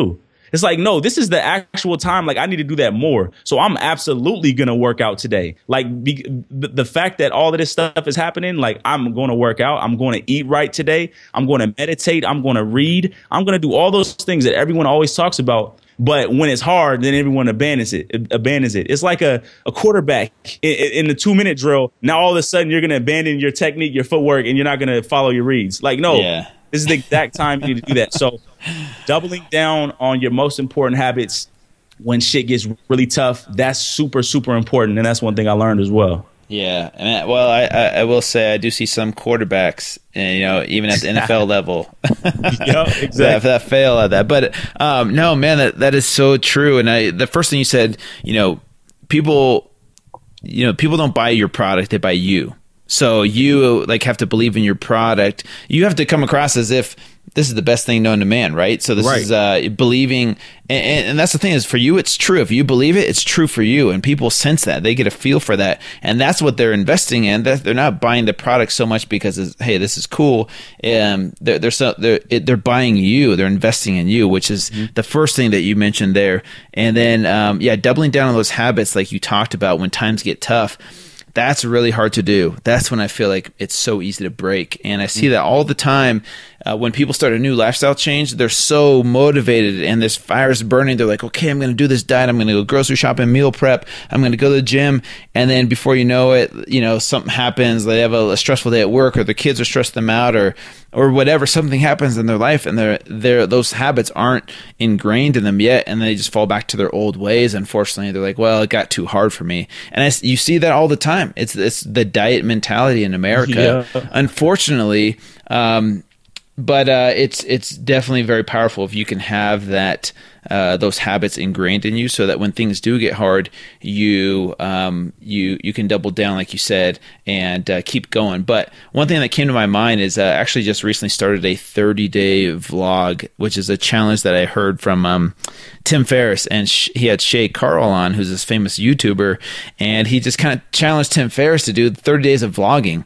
It's like, no, this is the actual time. Like, I need to do that more. So I'm absolutely going to work out today. Like, be, the fact that all of this stuff is happening, like, I'm going to work out. I'm going to eat right today. I'm going to meditate. I'm going to read. I'm going to do all those things that everyone always talks about. But when it's hard, then everyone abandons it. Abandons it. It's like a, a quarterback in, in the two minute drill. Now all of a sudden you're going to abandon your technique, your footwork, and you're not going to follow your reads. Like, no, yeah. This is the exact time you need to do that. So doubling down on your most important habits when shit gets really tough, that's super, super important. And that's one thing I learned as well. Yeah. I mean, well, I, I, I will say I do see some quarterbacks, you know, even at the N F L level, yeah, exactly. that, that fail at that. But um, no, man, that, that is so true. And I, the first thing you said, you know, people, you know, people don't buy your product, they buy you. So you like have to believe in your product. You have to come across as if this is the best thing known to man, right? So this right. is uh, believing, and, and that's the thing is for you, it's true. If you believe it, it's true for you, and people sense that. They get a feel for that, and that's what they're investing in. That they're not buying the product so much because, it's, hey, this is cool. Um, they're they're so, they're they're buying you. They're investing in you, which is mm-hmm. the first thing that you mentioned there. And then, um, yeah, doubling down on those habits like you talked about when times get tough. That's really hard to do. That's when I feel like it's so easy to break. And I see that all the time uh, when people start a new lifestyle change, they're so motivated and this fire's burning. They're like, okay, I'm going to do this diet. I'm going to go grocery shopping, meal prep. I'm going to go to the gym. And then before you know it, you know, something happens. They have a, a stressful day at work, or the kids are stressed them out, or or whatever. Something happens in their life, and they're, they're, those habits aren't ingrained in them yet, and they just fall back to their old ways. Unfortunately, they're like, well, it got too hard for me. And I, you see that all the time. It's, it's the diet mentality in America, yeah. Unfortunately. Um, but uh, it's it's definitely very powerful if you can have that uh, those habits ingrained in you, so that when things do get hard, you um, you you can double down, like you said, and uh, keep going. But one thing that came to my mind is uh, actually just recently started a thirty day vlog, which is a challenge that I heard from um, Tim Ferriss, and sh- he had Shay Carl on, who's this famous YouTuber, and he just kind of challenged Tim Ferriss to do thirty days of vlogging.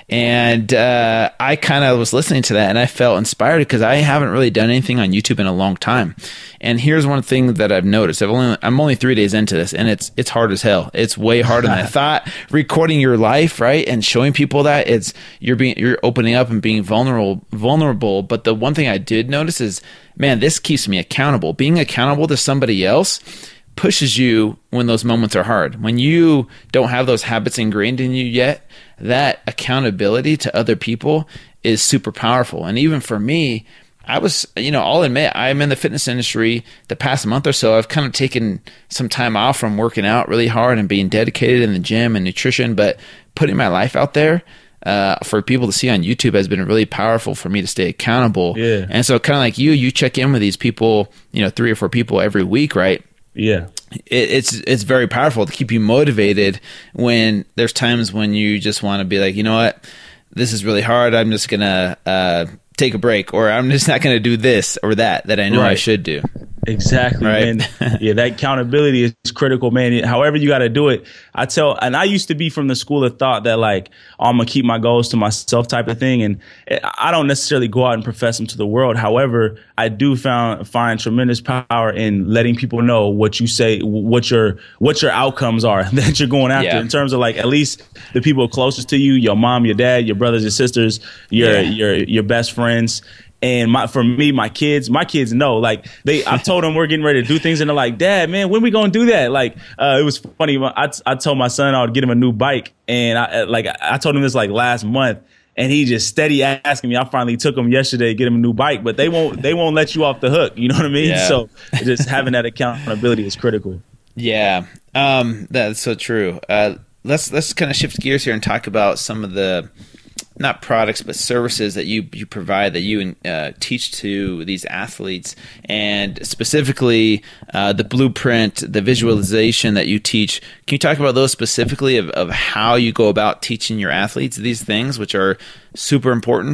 And uh, I kind of was listening to that, and I felt inspired because I haven't really done anything on YouTube in a long time. And here's one thing that I've noticed: I've only I'm only three days into this, and it's it's hard as hell. It's way harder than I thought. Recording your life, right, and showing people that it's you're being you're opening up and being vulnerable, vulnerable. But the one thing I did notice is, man, this keeps me accountable. Being accountable to somebody else pushes you when those moments are hard. When you don't have those habits ingrained in you yet, that accountability to other people is super powerful. And even for me, I was, you know, I'll admit, I'm in the fitness industry. The past month or so, I've kind of taken some time off from working out really hard and being dedicated in the gym and nutrition, but putting my life out there Uh, for people to see on YouTube has been really powerful for me to stay accountable. Yeah. And so kind of like you, you check in with these people, you know, three or four people every week, right? Yeah. It, it's it's very powerful to keep you motivated when there's times when you just want to be like, you know what, this is really hard. I'm just going to uh, take a break, or I'm just not going to do this or that, that I know right. I should do. Exactly, right? Man. Yeah, that accountability is critical, man. However you got to do it. I tell, and I used to be from the school of thought that like, oh, I'm going to keep my goals to myself type of thing. And I don't necessarily go out and profess them to the world. However, I do found, find tremendous power in letting people know what you say, what your, what your outcomes are that you're going after, yeah. in terms of like, at least the people closest to you, your mom, your dad, your brothers, your sisters, your, yeah. your, your best friends. And my, for me, my kids, my kids know, like they, I told them we're getting ready to do things, and they're like, Dad, man, when we going to do that? Like, uh, it was funny. I, I told my son I would get him a new bike, and I, like, I told him this like last month, and he just steady asking me. I finally took him yesterday to get him a new bike, but they won't, they won't let you off the hook. You know what I mean? Yeah. So just having that accountability is critical. Yeah. Um, that's so true. Uh, let's, let's kind of shift gears here and talk about some of the, not products, but services that you, you provide, that you uh, teach to these athletes, and specifically uh, the blueprint, the visualization that you teach. Can you talk about those specifically, of, of how you go about teaching your athletes these things, which are super important?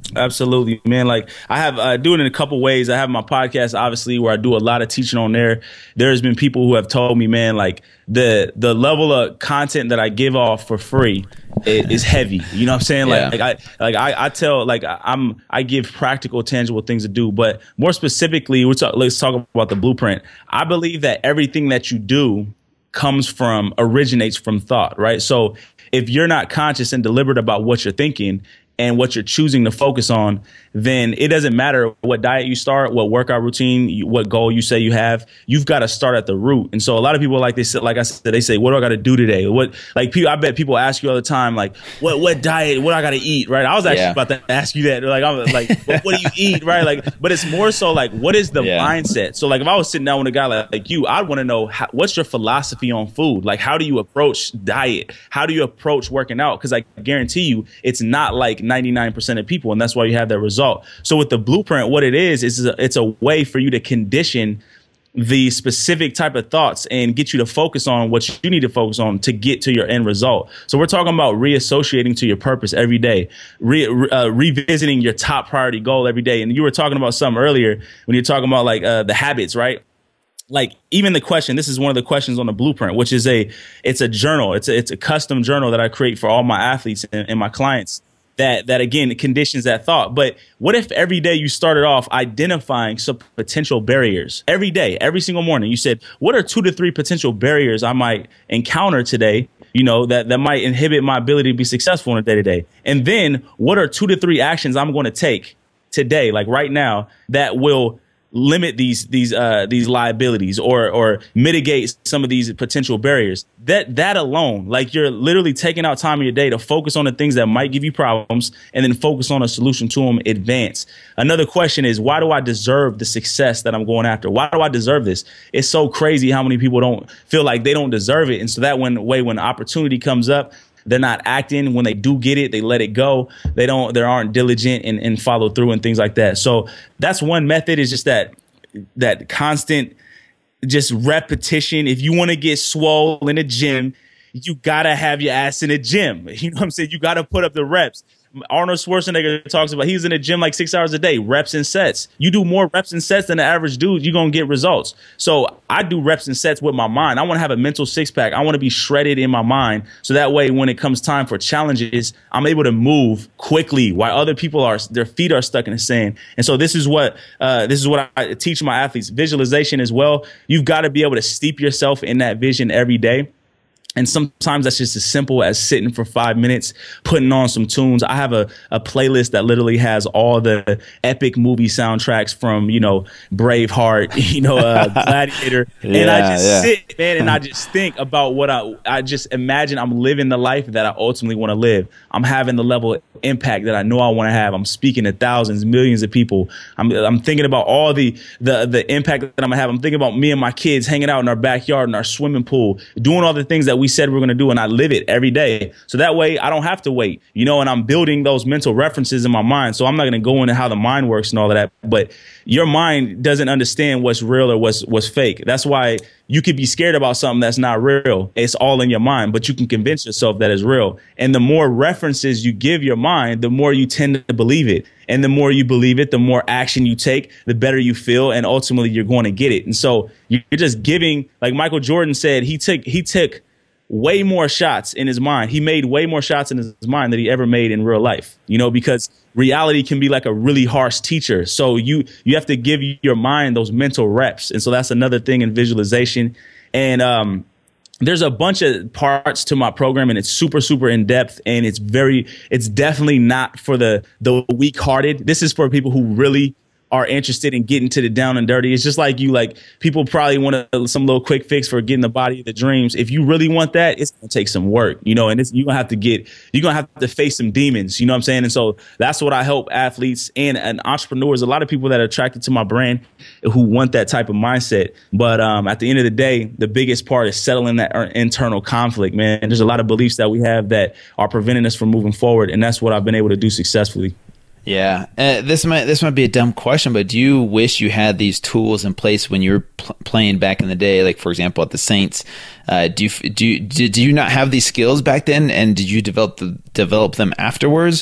Absolutely, man. Like I have, I do it in a couple ways. I have my podcast, obviously, where I do a lot of teaching on there. There's been people who have told me, man, like the the level of content that I give off for free is, is heavy. You know what I'm saying? Yeah. Like, like I like I, I tell like I'm I give practical, tangible things to do. But more specifically, we're talk, let's talk about the blueprint. I believe that everything that you do comes from originates from thought, right? So if you're not conscious and deliberate about what you're thinking and what you're choosing to focus on, then it doesn't matter what diet you start, what workout routine, you, what goal you say you have. You've got to start at the root. And so a lot of people, like they said, like I said, they say, "What do I got to do today?" What like people, I bet people ask you all the time, like, "What what diet? What I got to eat?" Right? I was actually Yeah. about to ask you that. They're like, I'm like, what, "What do you eat?" Right? Like, but it's more so like, what is the Yeah. mindset? So like, if I was sitting down with a guy like, like you, I'd want to know how, what's your philosophy on food? Like, how do you approach diet? How do you approach working out? Because I guarantee you, it's not like ninety-nine percent of people, and that's why you have that result. So with the blueprint, what it is is a, it's a way for you to condition the specific type of thoughts and get you to focus on what you need to focus on to get to your end result. So we're talking about reassociating to your purpose every day, re, uh, revisiting your top priority goal every day. And you were talking about something earlier when you're talking about like uh, the habits, right? Like even the question, this is one of the questions on the blueprint, which is a, it's a journal. It's a, it's a custom journal that I create for all my athletes and, and my clients. That, that again, conditions that thought. But what if every day you started off identifying some potential barriers? Every day, every single morning, you said, what are two to three potential barriers I might encounter today, you know, that, that might inhibit my ability to be successful in a day to day? And then what are two to three actions I'm going to take today, like right now, that will limit these these uh these liabilities or or mitigate some of these potential barriers? That that alone, like you're literally taking out time of your day to focus on the things that might give you problems and then focus on a solution to them, advance. Another question is, why do I deserve the success that I'm going after? Why do I deserve this? It's so crazy how many people don't feel like they don't deserve it. And so that when way when opportunity comes up, they're not acting. When they do get it, they let it go. They don't, they aren't diligent and, and follow through and things like that. So that's one method, is just that, that constant, just repetition. If you want to get swole in a gym, you got to have your ass in a gym. You know what I'm saying? You got to put up the reps. Arnold Schwarzenegger talks about he's in the gym like six hours a day, reps and sets. You do more reps and sets than the average dude, you're going to get results. So I do reps and sets with my mind. I want to have a mental six pack. I want to be shredded in my mind. So that way, when it comes time for challenges, I'm able to move quickly while other people are, their feet are stuck in the sand. And so this is what, uh, this is what I teach my athletes. Visualization as well. You've got to be able to steep yourself in that vision every day. And sometimes that's just as simple as sitting for five minutes, putting on some tunes. I have a, a playlist that literally has all the epic movie soundtracks from, you know, Braveheart, you know, uh, Gladiator. yeah, and I just yeah. sit, man, and I just think about what I, I just imagine I'm living the life that I ultimately want to live. I'm having the level of impact that I know I want to have. I'm speaking to thousands, millions of people. I'm, I'm thinking about all the, the, the impact that I'm going to have. I'm thinking about me and my kids hanging out in our backyard, in our swimming pool, doing all the things that we said we're going to do, and I live it every day. So that way I don't have to wait, you know, and I'm building those mental references in my mind. So I'm not going to go into how the mind works and all of that, but your mind doesn't understand what's real or what's, what's fake. That's why you could be scared about something that's not real. It's all in your mind, but you can convince yourself that it's real. And the more references you give your mind, the more you tend to believe it. And the more you believe it, the more action you take, the better you feel. And ultimately you're going to get it. And so you're just giving, like Michael Jordan said, he took, he took, way more shots in his mind. He made way more shots in his mind than he ever made in real life, you know, because reality can be like a really harsh teacher. So you, you have to give your mind those mental reps. And so that's another thing in visualization. And, um, there's a bunch of parts to my program, and it's super, super in depth, and it's very, it's definitely not for the, the weak hearted. This is for people who really are interested in getting to the down and dirty. It's just like you, like people probably want a, some little quick fix for getting the body of the dreams. If you really want that, it's gonna take some work, you know, and it's, you're gonna have to get, you're gonna have to face some demons, you know what I'm saying? And so that's what I help athletes and, and entrepreneurs, a lot of people that are attracted to my brand who want that type of mindset. But um, at the end of the day, the biggest part is settling that internal conflict, man. And there's a lot of beliefs that we have that are preventing us from moving forward. And that's what I've been able to do successfully. Yeah, uh, this might this might be a dumb question, but do you wish you had these tools in place when you were pl playing back in the day? Like, for example, at the Saints, uh, do you do you, did you not have these skills back then, and did you develop the, develop them afterwards?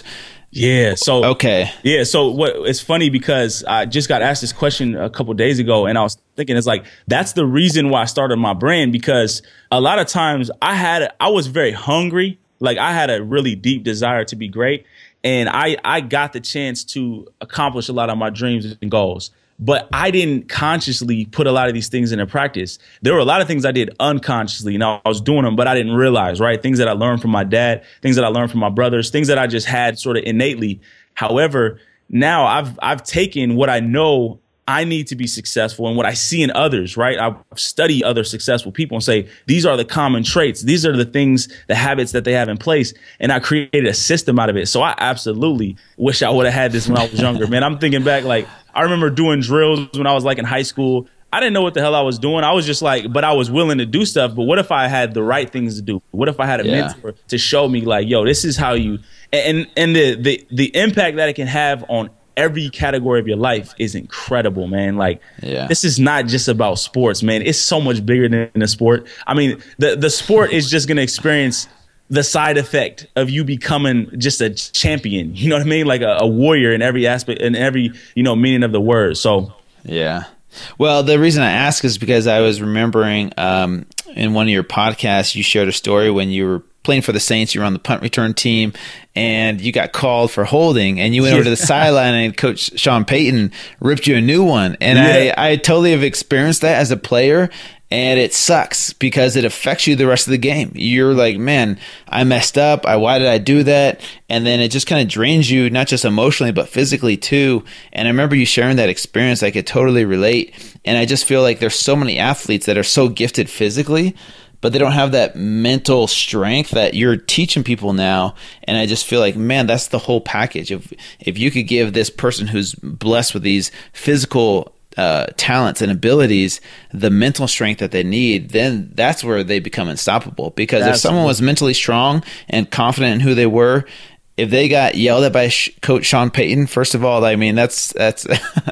Yeah. So Okay. Yeah. So what? It's funny because I just got asked this question a couple days ago, and I was thinking, it's like that's the reason why I started my brand, because a lot of times I had I was very hungry, like I had a really deep desire to be great, and I I got the chance to accomplish a lot of my dreams and goals. But I didn't consciously put a lot of these things into practice. There were a lot of things I did unconsciously. You know, I was doing them, but I didn't realize, right? Things that I learned from my dad, things that I learned from my brothers, things that I just had sort of innately. However, now I've I've taken what I know I need to be successful and what I see in others, right? I study other successful people and say, these are the common traits. These are the things, the habits that they have in place. And I created a system out of it. So I absolutely wish I would have had this when I was younger, man. I'm thinking back, like, I remember doing drills when I was like in high school. I didn't know what the hell I was doing. I was just like, but I was willing to do stuff. But what if I had the right things to do? What if I had a Yeah. mentor to show me like, yo, this is how you, and and the the the impact that it can have on every category of your life is incredible, man. Like, Yeah. this is not just about sports, man. It's so much bigger than a sport. I mean, the the sport is just going to experience the side effect of you becoming just a champion. You know what I mean? Like a, a warrior in every aspect, in every, you know, meaning of the word. So, yeah. Well, the reason I ask is because I was remembering um, in one of your podcasts, you shared a story when you were playing for the Saints. You were on the punt return team, and you got called for holding, and you went over to the sideline, and Coach Sean Payton ripped you a new one. And Yeah. I, I totally have experienced that as a player, and it sucks because it affects you the rest of the game. You're like, man, I messed up. I, why did I do that? And then it just kind of drains you, not just emotionally, but physically too. And I remember you sharing that experience. I could totally relate. And I just feel like there's so many athletes that are so gifted physically, but they don't have that mental strength that you're teaching people now. And I just feel like, man, that's the whole package. If if you could give this person who's blessed with these physical uh, talents and abilities the mental strength that they need, then that's where they become unstoppable. Because Absolutely. if someone was mentally strong and confident in who they were, if they got yelled at by Coach Sean Payton, first of all, I mean, that's that's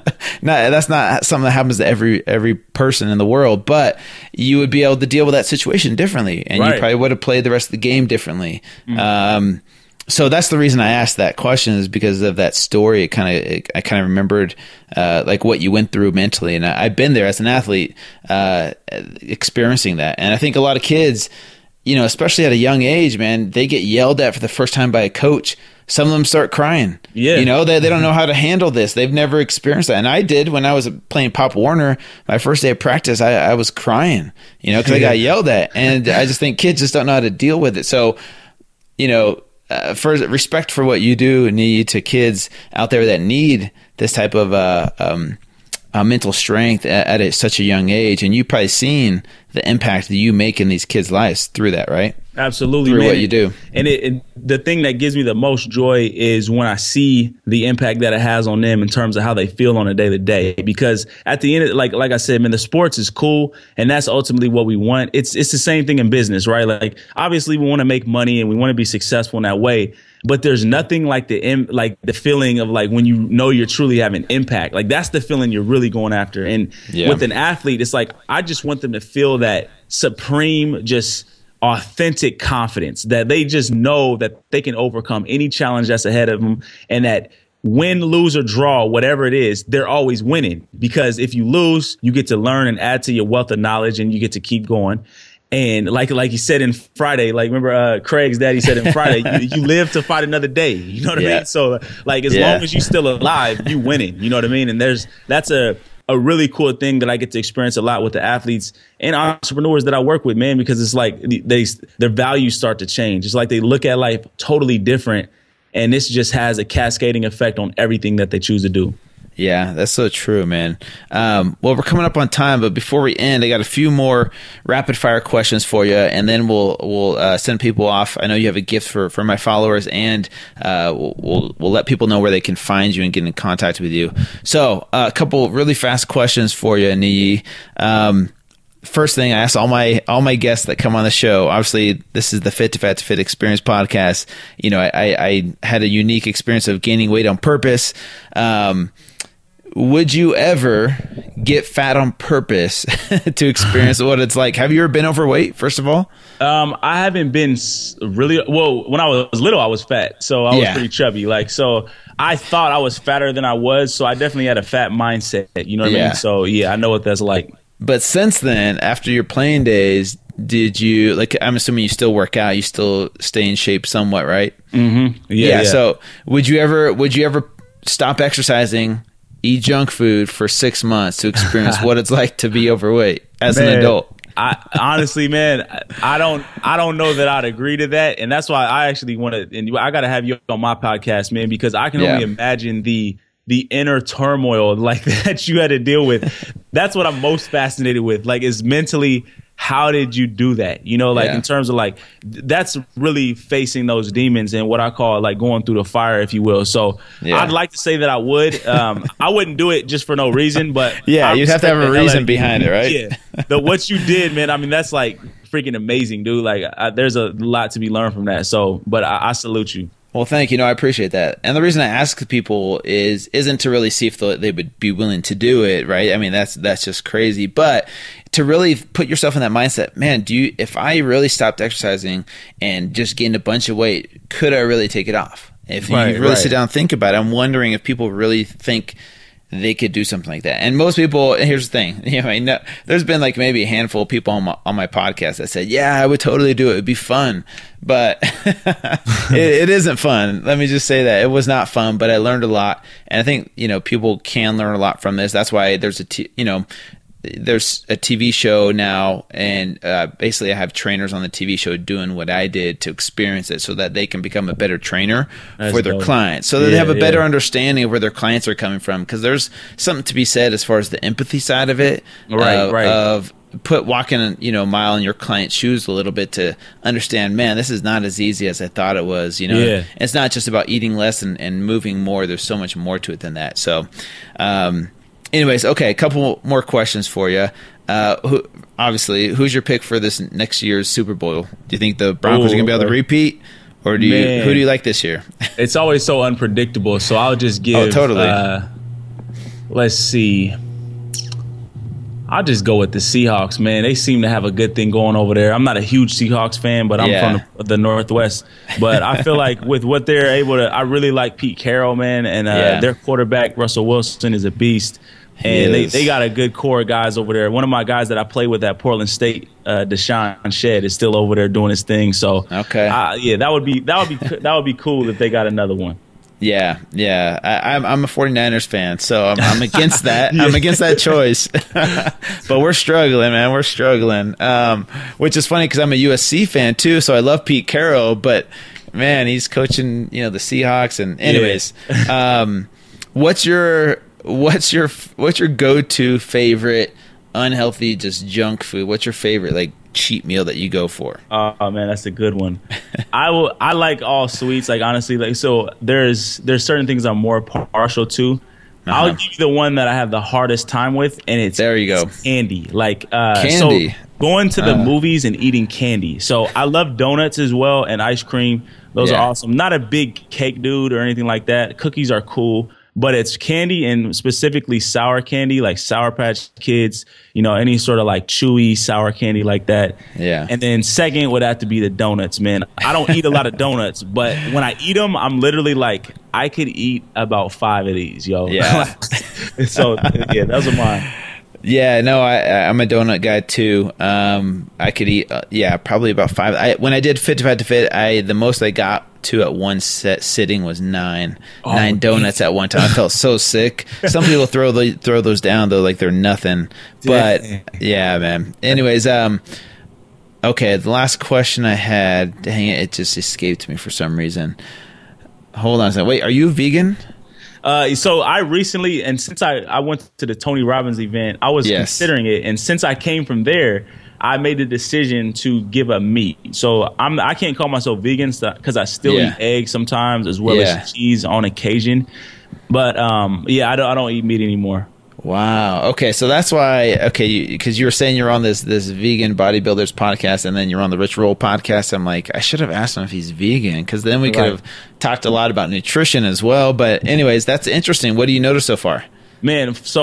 not that's not something that happens to every every person in the world. But you would be able to deal with that situation differently, and Right. you probably would have played the rest of the game differently. Mm-hmm. Um, so that's the reason I asked that question, is because of that story. It kind of I kind of remembered uh, like what you went through mentally, and I, I've been there as an athlete, uh, experiencing that. And I think a lot of kids, you know, especially at a young age, man, they get yelled at for the first time by a coach. Some of them start crying. Yeah. You know, they, they don't know how to handle this. They've never experienced that. And I did when I was playing Pop Warner. My first day of practice, I, I was crying, you know, because I got yelled at. And I just think kids just don't know how to deal with it. So, you know, uh, for respect for what you do and need to kids out there that need this type of uh, um, uh, mental strength at, at a, such a young age. And you've probably seen the impact that you make in these kids' lives through that, right? Absolutely, Through man. what you do. And it, it, the thing that gives me the most joy is when I see the impact that it has on them in terms of how they feel on a day to day. Because at the end, of, like like I said, man, the sports is cool, and that's ultimately what we want. It's it's the same thing in business, right? Like obviously, we want to make money and we want to be successful in that way. But there's nothing like the im- like the feeling of like when you know you're truly having impact. Like that's the feeling you're really going after. And Yeah. with an athlete, it's like I just want them to feel that supreme, just authentic confidence that they just know that they can overcome any challenge that's ahead of them, and that win, lose, or draw, whatever it is, they're always winning. Because if you lose, you get to learn and add to your wealth of knowledge, and you get to keep going. And like like you said in Friday, like remember uh, Craig's daddy said in Friday, you, you live to fight another day. You know what Yeah. I mean? So like as Yeah. long as you're still alive, you winning. You know what I mean? And there's that's a a really cool thing that I get to experience a lot with the athletes and entrepreneurs that I work with, man, because it's like they their values start to change. It's like they look at life totally different, and this just has a cascading effect on everything that they choose to do. Yeah, that's so true, man. Um, well, we're coming up on time, but before we end, I got a few more rapid fire questions for you, and then we'll we'll uh, send people off. I know you have a gift for, for my followers, and uh, we'll, we'll we'll let people know where they can find you and get in contact with you. So, uh, a couple really fast questions for you, Niyi. Um, First thing, I ask all my all my guests that come on the show. Obviously, this is the Fit to Fat to Fit Experience podcast. You know, I, I had a unique experience of gaining weight on purpose. Um, would you ever get fat on purpose to experience what it's like? Have you ever been overweight, first of all? Um, I haven't been really, well, when I was little, I was fat. So I was Yeah. pretty chubby. Like, so I thought I was fatter than I was. So I definitely had a fat mindset. You know what I Yeah. mean? So yeah, I know what that's like. But since then, after your playing days, did you, like, I'm assuming you still work out, you still stay in shape somewhat, right? Mm-hmm. Yeah, Yeah. yeah. So would you ever, would you ever stop exercising, eat junk food for six months to experience what it's like to be overweight as Man, an adult? I honestly, man, I don't, I don't know that I'd agree to that, and that's why I actually want to. And I got to have you on my podcast, man, because I can Yeah. only imagine the the inner turmoil like that you had to deal with. That's what I'm most fascinated with. Like, is mentally, how did you do that? You know, like Yeah. in terms of like, th- that's really facing those demons and what I call like going through the fire, if you will. So Yeah. I'd like to say that I would. Um, I wouldn't do it just for no reason, but Yeah, I you'd have to respect have a the hell reason out of behind you. it, right? Yeah. The, what you did, man, I mean, that's like freaking amazing, dude. Like, I, there's a lot to be learned from that. So, but I, I salute you. Well, thank you. No, I appreciate that. And the reason I ask people is isn't to really see if they would be willing to do it, right? I mean, that's that's just crazy. But to really put yourself in that mindset, man, do you? If I really stopped exercising and just gained a bunch of weight, could I really take it off? If Right, you really right. sit down and think about it, I'm wondering if people really think they could do something like that. And most people, and here's the thing, you know, I know, there's been like maybe a handful of people on my, on my podcast that said, yeah, I would totally do it. It'd be fun. But it, it isn't fun. Let me just say that it was not fun, but I learned a lot. And I think, you know, people can learn a lot from this. That's why there's a, t- you know, there's a T V show now, and uh, basically I have trainers on the T V show doing what I did to experience it so that they can become a better trainer That's for their dope. clients, so that Yeah, they have a better yeah. understanding of where their clients are coming from, because there's something to be said as far as the empathy side of it, Right, uh, right. of put walking you know a mile in your client's shoes a little bit to understand, man, this is not as easy as I thought it was. You know, Yeah. it's not just about eating less and, and moving more. There's so much more to it than that. So um anyways, okay, a couple more questions for you. Uh, who, obviously, who's your pick for this next year's Super Bowl? Do you think the Broncos Ooh, are going to be able to okay. repeat, or do you? Man. Who do you like this year? It's always so unpredictable. So I'll just give. Oh, totally. Uh, let's see. I'll just go with the Seahawks, man. They seem to have a good thing going over there. I'm not a huge Seahawks fan, but I'm Yeah. from the, the Northwest. But I feel like with what they're able to, I really like Pete Carroll, man. And uh, Yeah. their quarterback, Russell Wilson, is a beast. He And they, is. they got a good core of guys over there. One of my guys that I play with at Portland State, uh, Deshaun Shedd, is still over there doing his thing. So Okay. uh, yeah, that would be that would be that would be cool if they got another one. Yeah, yeah. I, I'm I'm a 49ers fan, so I'm, I'm against that. I'm against that choice. But we're struggling, man. We're struggling. Um, which is funny because I'm a U S C fan too, so I love Pete Carroll. But man, he's coaching, you know, the Seahawks. And anyways, um, what's your what's your what's your go-to favorite unhealthy just junk food? What's your favorite like cheat meal that you go for? Oh man, that's a good one. I will. I like all sweets. Like honestly, like so. There's there's certain things I'm more partial to. Uh-huh. I'll give you the one that I have the hardest time with, and it's There you go. it's candy. Like uh, Candy. So going to the Uh. movies and eating candy. So I love donuts as well and ice cream. Those Yeah. are awesome. Not a big cake dude or anything like that. Cookies are cool. But it's candy, and specifically sour candy, like Sour Patch Kids, you know, any sort of like chewy sour candy like that. Yeah. And then second would have to be the donuts, man. I don't eat a lot of donuts, but when I eat them, I'm literally like, I could eat about five of these, yo. Yeah. So, yeah, those are mine. Yeah, no, I, I'm a donut guy too. Um, I could eat, uh, yeah, probably about five. I, when I did Fit to Fat to Fit, I the most I got to at one set sitting was nine, Oh, nine donuts at one time. I felt so sick. Some people throw the, throw those down though, like they're nothing. But Dang. yeah, man. Anyways, um, okay, the last question I had, dang it, it just escaped me for some reason. Hold on a second. Wait, are you vegan? Uh, so I recently, and since I, I went to the Tony Robbins event, I was Yes. considering it. And since I came from there, I made the decision to give up meat. So I'm, I can't call myself vegan because I still Yeah. eat eggs sometimes as well Yeah. as cheese on occasion. But um, yeah, I don't, I don't eat meat anymore. Wow. Okay, so that's why. Okay, because you, you were saying you're on this this vegan bodybuilders podcast, and then you're on the Rich Roll podcast. I'm like, I should have asked him if he's vegan, because then we could Right. have talked a lot about nutrition as well. But anyways, that's interesting. What do you notice so far? Man, so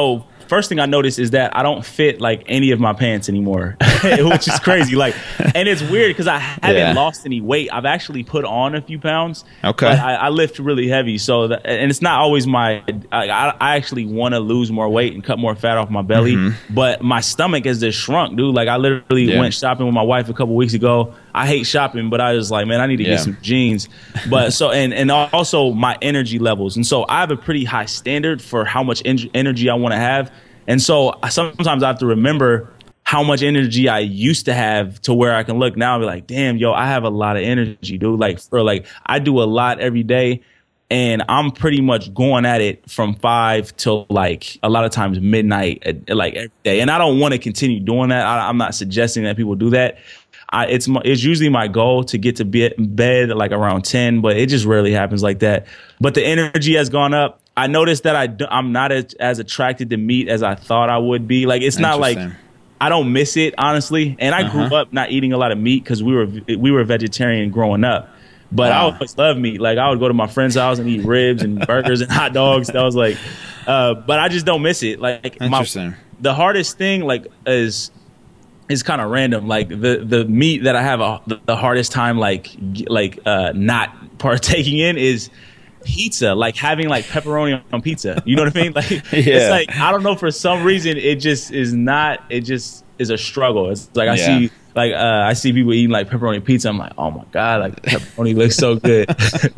first thing I noticed is that I don't fit like any of my pants anymore, which is crazy. Like, and it's weird because I haven't Yeah. lost any weight. I've actually put on a few pounds. Okay. But I, I lift really heavy. So, that, and it's not always my, I, I actually want to lose more weight and cut more fat off my belly. Mm-hmm. But my stomach has just shrunk, dude. Like I literally yeah. went shopping with my wife a couple weeks ago. I hate shopping, but I was like, man, I need to yeah. get some jeans. But so, and, and also my energy levels. And so I have a pretty high standard for how much en- energy I want to have. And so sometimes I have to remember how much energy I used to have to where I can look now and be like, damn, yo, I have a lot of energy, dude. Like, or like I do a lot every day and I'm pretty much going at it from five till like a lot of times midnight, like every day. And I don't want to continue doing that. I, I'm not suggesting that people do that. I, it's my, it's usually my goal to get to be bed like around ten, but it just rarely happens like that. But the energy has gone up. I noticed that I, I'm not as, as attracted to meat as I thought I would be. Like, it's not like I don't miss it, honestly. And I uh-huh. grew up not eating a lot of meat because we were we were vegetarian growing up. But wow. I always loved meat. Like, I would go to my friend's house and eat ribs and burgers and hot dogs. That was like, uh, but I just don't miss it. Like, my, the hardest thing, like, is is kind of random. Like the the meat that I have a, the, the hardest time like like uh, not partaking in is pizza. Like having like pepperoni on pizza. You know what I mean? Like yeah. It's like I don't know, for some reason it just is not. It just is a struggle. It's like I yeah. see like uh, I see people eating like pepperoni pizza. I'm like, oh my god, like pepperoni looks so good.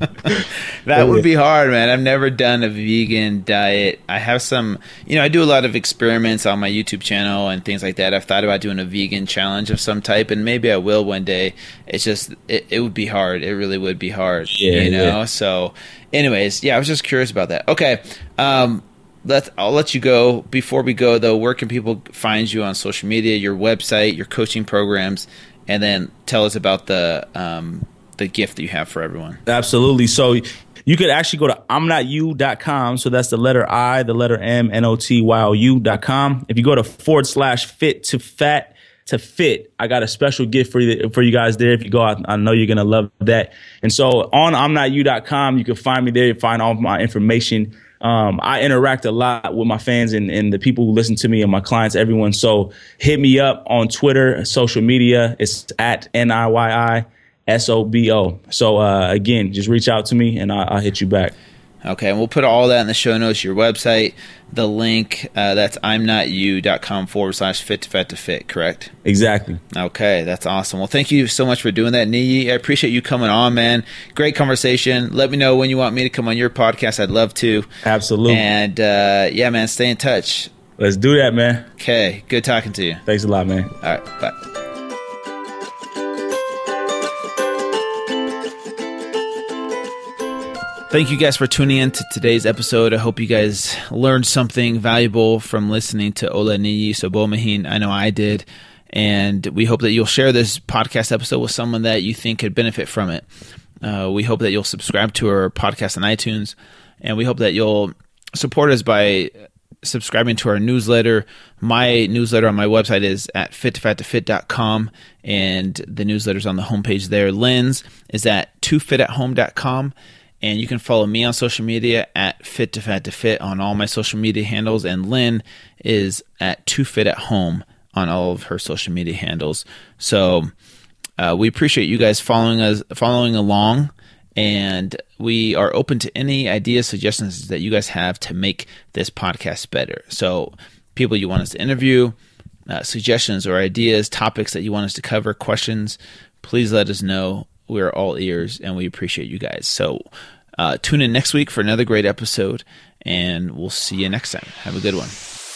That would be hard, man. I've never done a vegan diet. I have some, you know, I do a lot of experiments on my YouTube channel and things like that. I've thought about doing a vegan challenge of some type, and maybe I will one day. It's just, it, it would be hard. It really would be hard, yeah, you know? Yeah. So anyways, yeah, I was just curious about that. Okay. Um, Let's, I'll let you go. Before we go, though, where can people find you on social media, your website, your coaching programs, and then tell us about the um, the gift that you have for everyone? Absolutely. So you could actually go to I'm not you dot com. So that's the letter I, the letter M, N O T Y O U dot com. If you go to forward slash fit to fat to fit, I got a special gift for you, for you guys there. If you go out, I know you're going to love that. And so on I'm not you dot com, you can find me there, find all my information. Um, I interact a lot with my fans and, and the people who listen to me and my clients, everyone. So hit me up on Twitter, social media. It's at N I Y I S O B O. So uh, again, just reach out to me and I'll, I'll hit you back. Okay, and we'll put all that in the show notes, your website, the link. Uh, that's I'm not you dot com forward slash fit to fat to fit, correct? Exactly. Okay, that's awesome. Well, thank you so much for doing that, Niyi. I appreciate you coming on, man. Great conversation. Let me know when you want me to come on your podcast. I'd love to. Absolutely. And uh, yeah, man, stay in touch. Let's do that, man. Okay, good talking to you. Thanks a lot, man. All right, bye. Thank you guys for tuning in to today's episode. I hope you guys learned something valuable from listening to Ola Niyi Sobomahin. I know I did. And we hope that you'll share this podcast episode with someone that you think could benefit from it. Uh, we hope that you'll subscribe to our podcast on iTunes. And we hope that you'll support us by subscribing to our newsletter. My newsletter on my website is at fit to fat to fit dot com. And the newsletter's on the homepage there. Lynn's is at two fit at home dot com. And you can follow me on social media at fit to fat to fit on all my social media handles. And Lynn is at two fit at home on all of her social media handles. So uh, we appreciate you guys following us, following along. And we are open to any ideas, suggestions that you guys have to make this podcast better. So people you want us to interview, uh, suggestions or ideas, topics that you want us to cover, questions, please let us know. We're all ears, and we appreciate you guys. So uh, tune in next week for another great episode, and we'll see you next time. Have a good one.